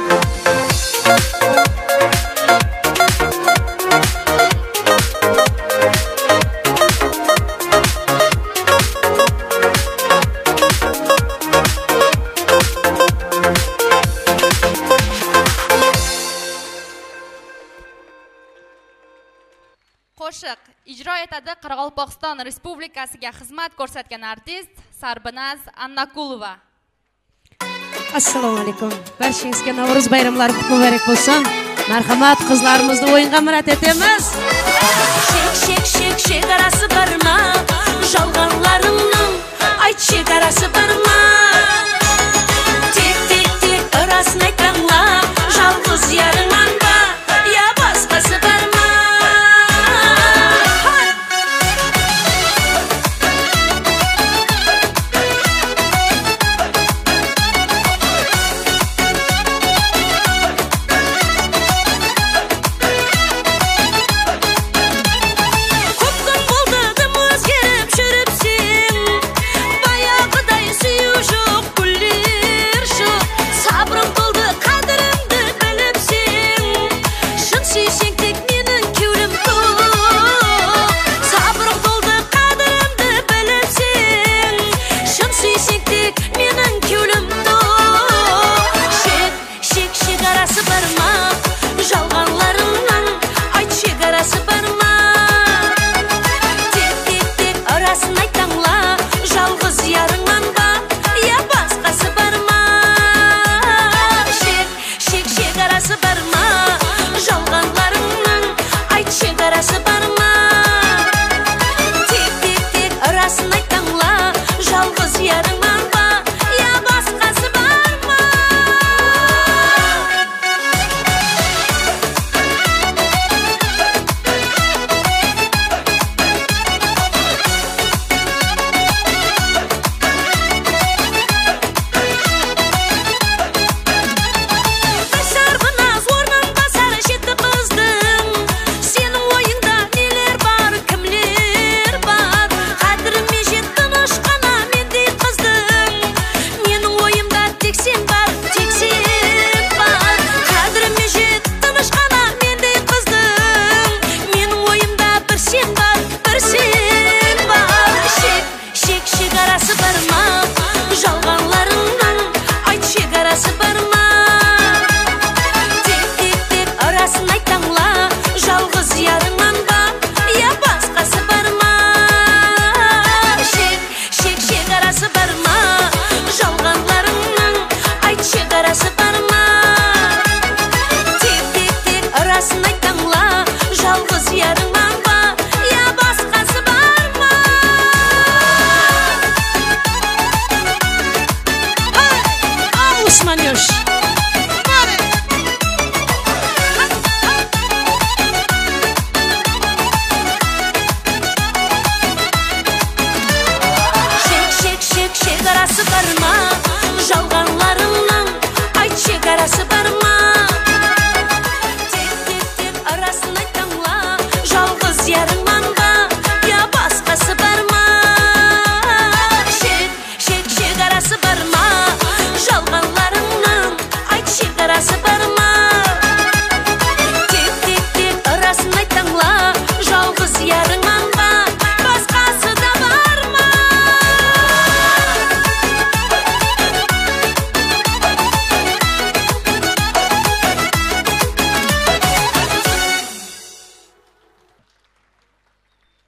Qo'shiq ijro etadi Qoraqalpog'iston Respublikasiga xizmat ko'rsatgan artist Sarbinaz Annakulova. Assalomu alaykum. Barchangizga Navro'z bayramlari qutlug' muborak bo'lsin. Marhamat, qizlarimizni o'yinga mirat etamiz. Shek shek shek chegarasi barma, жалғанларымның ayt chegarasi barma. Tek tek tek araсын aytаңlar, жалғыз ярыңнан ба, я басқасы барма. Көп күн болды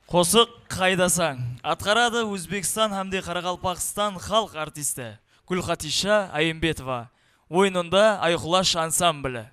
Қосық қайдасаң. Атқарады Өзбекстан hamde Қарақалпақстан халық артисті Гүлхатиша Айымбетова. Ойынында Айқұлаш ансамблі.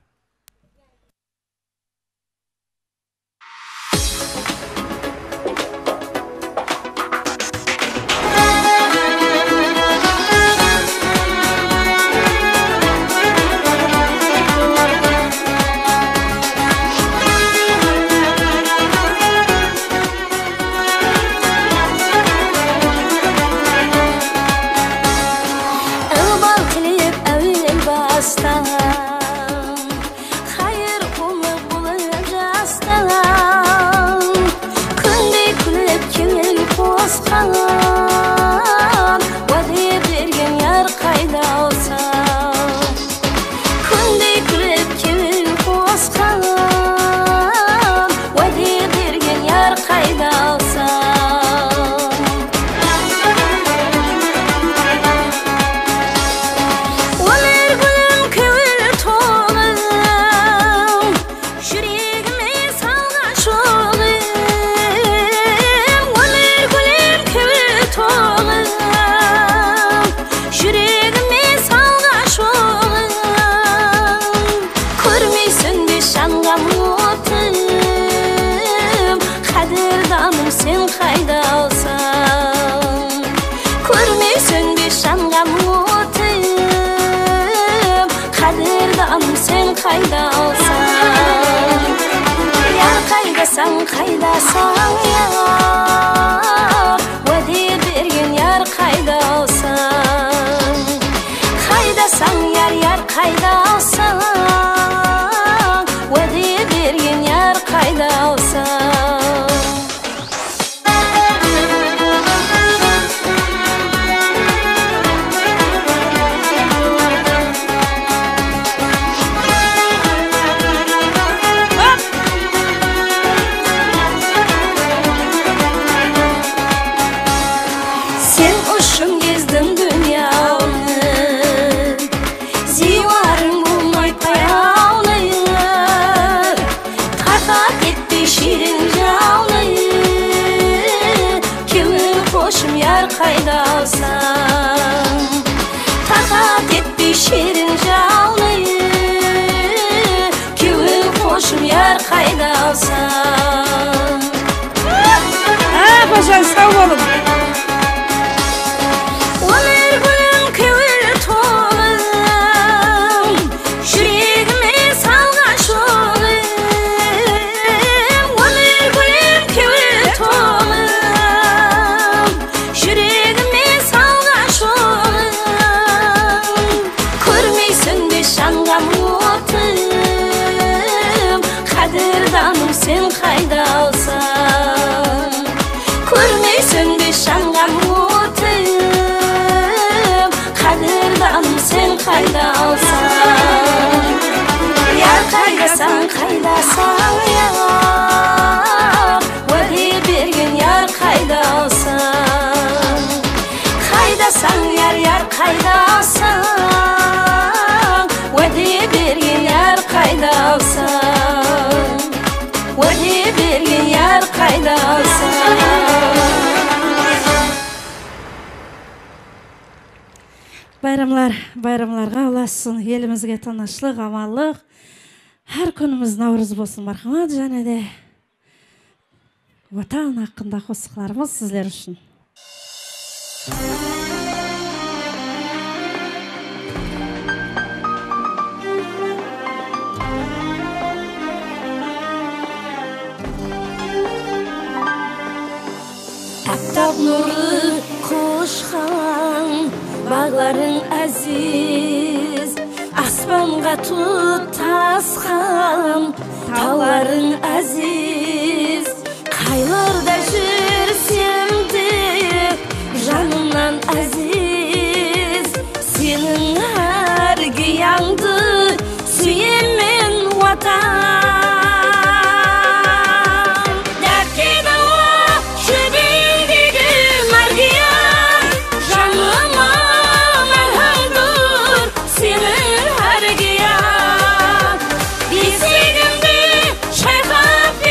Sen kaydasın yar, vade bergen yar kaydasın. Kaydasın yar yar kaydasın, vade bergen yar kaydasın. Takat et bir şirin canlıyı, köyün hoşum yar kaydalsan. Ha paşam sağ olun. Ömer gülüm köyün toğum, yüreğime salgaş oğlum. Ömer gülüm köyün toğum, yüreğime salgaş oğlum. Көрмейсің бе шаңғам отым, қадірданым сен қайдалсың. Көрмейсің бе шаңғам отым, қадірданым сен қайдалсың. Яр қайдасаң қайдасаң яр, уәде берген яр қайдалсың. Қайдасаң яр яр қайдасың, уәде берген яр қайдалсың. Уәде берген яр қайдалсың. Байрамлар, байрамларға ұласын, елімізге тыныштық, аманлық. Әр күніміз наурыз болсын, мархамат, және де отан хақында қосықларымыз сіздер үшін. Аптап нұры қошқан, бағларың әзіз, аспанға тұтасқан, тауларың әзіз. Қайларда жүрсем де жанымнан әзіз, сенің әр гиянды сүйемен ватан. Senin her giyan, bir sevgimde çayka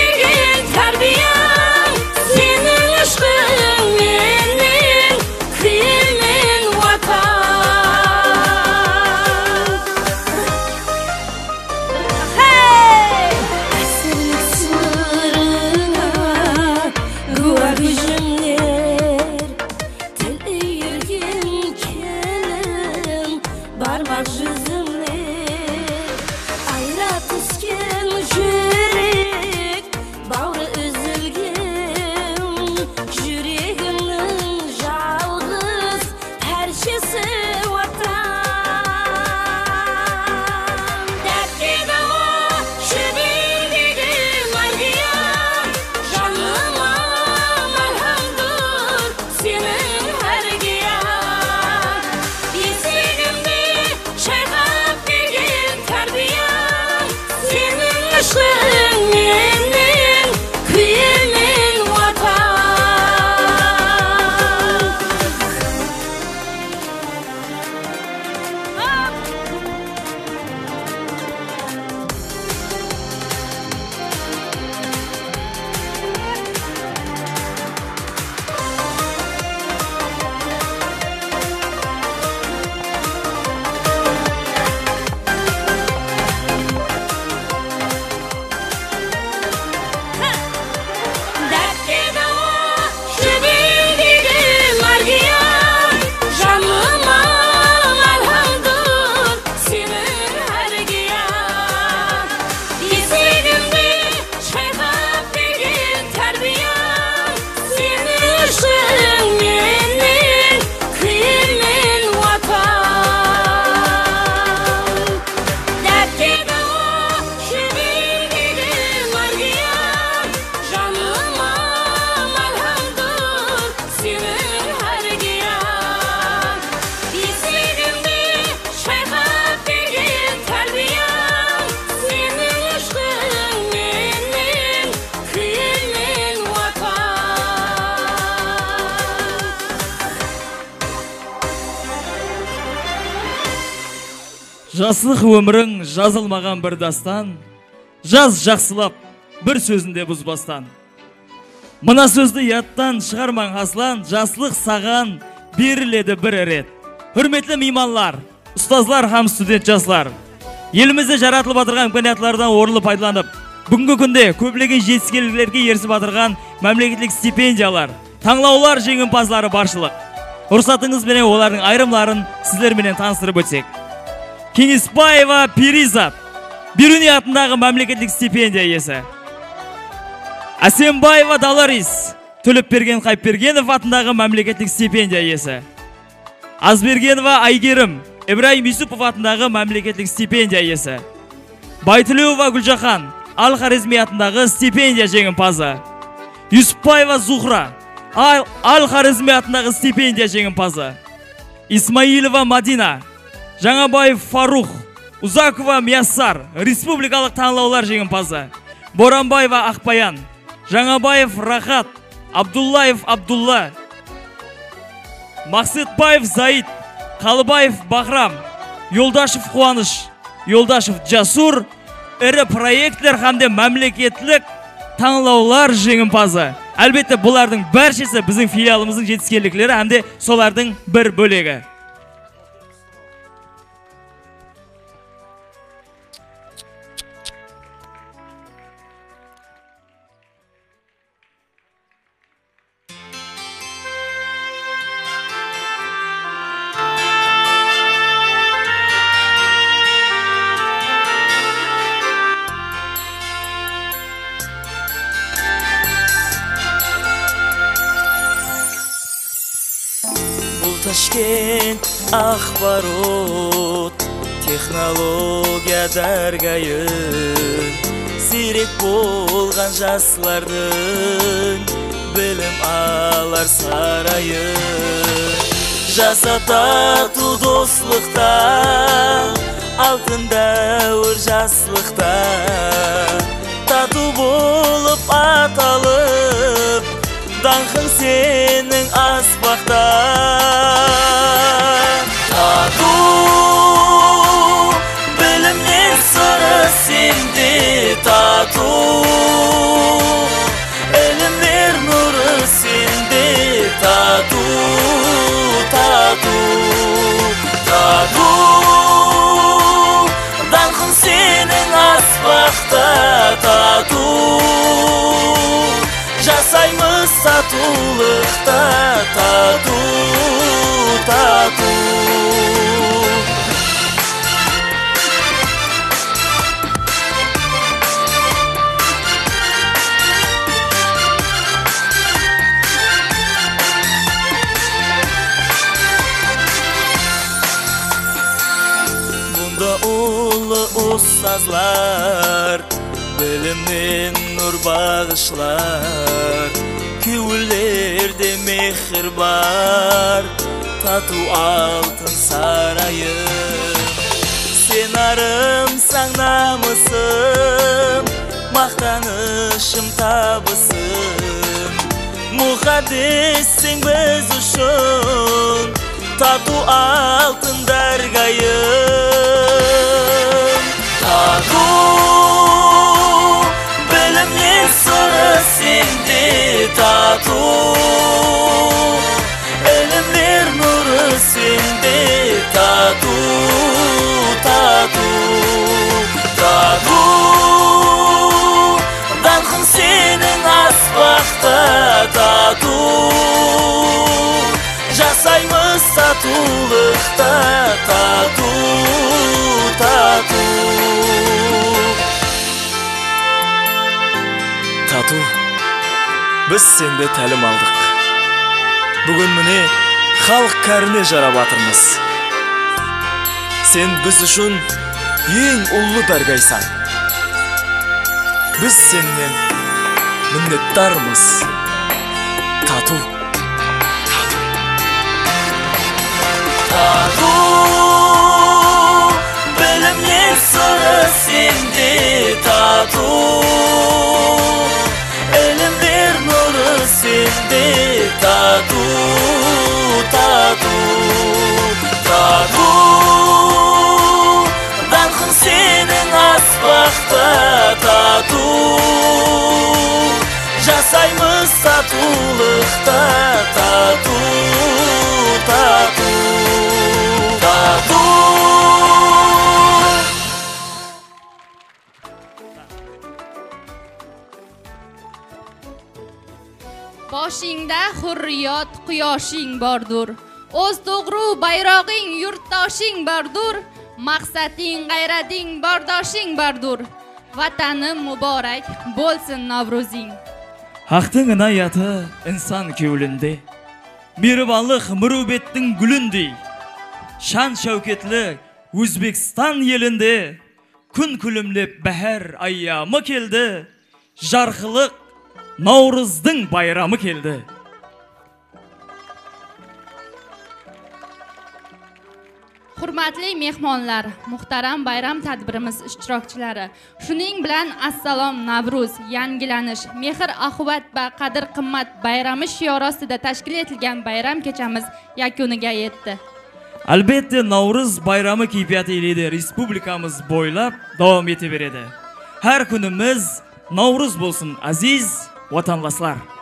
Жаслық өмірің жазылмаған бір дастан, жаз жақсылап бір сөзінде бұзбастан. Мына сөзді яттан шығармаң аслан, жаслық саған беріледі бір рет. Hürmetli мейманлар, ұстазлар һәм студент жастар, елімізде жаратылып отырған имканиятлардан орынлы пайдаланып, бүгінгі күнде көптеген жетістіктерге ерісіп отырған мемлекеттік стипендиялар, таңлаулар жеңімпаздары баршылық. Рұқсатыңыз менен олардың айрымларын сіздерменен таныстырып өтсек. Кеңесбаева Перизат, Бирюни атындағы мемлекеттік стипендия иесі. Асембаева Даларис, Төлепберген Қайыпбергенов атындағы мемлекеттік стипендия иесі. Азбергенова Айгерім, Ибраим Юсупов атындағы мемлекеттік стипендия иесі. Байтілеуова Гүлжахан, Ал-Хорезми атындағы стипендия жеңімпазы. Юсупбаева Зухра, Ал-Хорезми атындағы стипендия жеңімпазы. Исмаилова Мадина, Жаңабаев Фарух, Узакова Мияссар, республикалық таңлаулар жеңімпазы. Боранбаева Ақбаян, Жаңабаев Рахат, Абдуллаев Абдулла, Мақсетбаев Заид, Қалыбаев Бахрам, Йолдашев Қуаныш, Йолдашев Жасур, ірі проектлер хамде мемлекеттік таңлаулар жеңімпазы. Әлбетте бұлардың бәршесі біздің филиалымыздың жетіскерліктері хамде солардың бір бөлегі. Ташкент ақпарат технология дәргайы сирек болған жастардың білім алар сарайы жаса тату достықта алтын дәуір жаслықта тату болып аталып даңқың сенің аспақта тату білімнен сыры сенде тату ілімдер нұры сенде тату тату тату даңқың сенің аспақта тату жасаймыз татулықта тату тату Бұнда ұлы ұстазлар білімнен нұр бағышлар көңілдерде мехір бар тату алтын сарайы сен арымсаң намысым мақтанышым табысым мұқаддессің біз үшін тату алтын дәргайым тату білімнен сыры сенде тату ілімдер нұры сенде тату тату тату даңқың сенің аспақта тату жасаймыз татулықта тату тату тату біз сенде тәлім алдық бүгін міне халық кәріне жарап атырмыз сен біз үшін ең ұлы дәргайсаң біз сеннен міннеттармыз тату тату білімнен сыры сенде тату ілімдер нұры сенде тату тату тату жасаймыз татулықта, тату, тату, тату. Boshingda hurriyat quyoshing bordur. O'z to'g'ri bayrog'ing yurtdoshing bordur. Maqsading, g'ayrating, bordoshing bordur. Vatanim muborak bo'lsin Navruzing. Haqning inoyati inson ko'linde. Mehribonlik muruvvetning gulindey. Shan shavkatli O'zbekiston yelinde. Kun kulimlib bahar ayyomi keldi. Jarqiliq Navruzning bayrami keldi. Hurmatli mehmonlar, muhtaram bayram tadbirimiz ishtirokchilari, shuning bilan assalom Navruz, yangilanish, mehr oqibat va qadr qimmat bayrami shiori ostida tashkil etilgan bayram kechamiz yakuniga yetdi. Albatta Navruz bayrami kayfiyati ila respublikamiz bo'ylab davom etaveradi. Har kunimiz Navruz bo'lsin aziz vatandoshlar.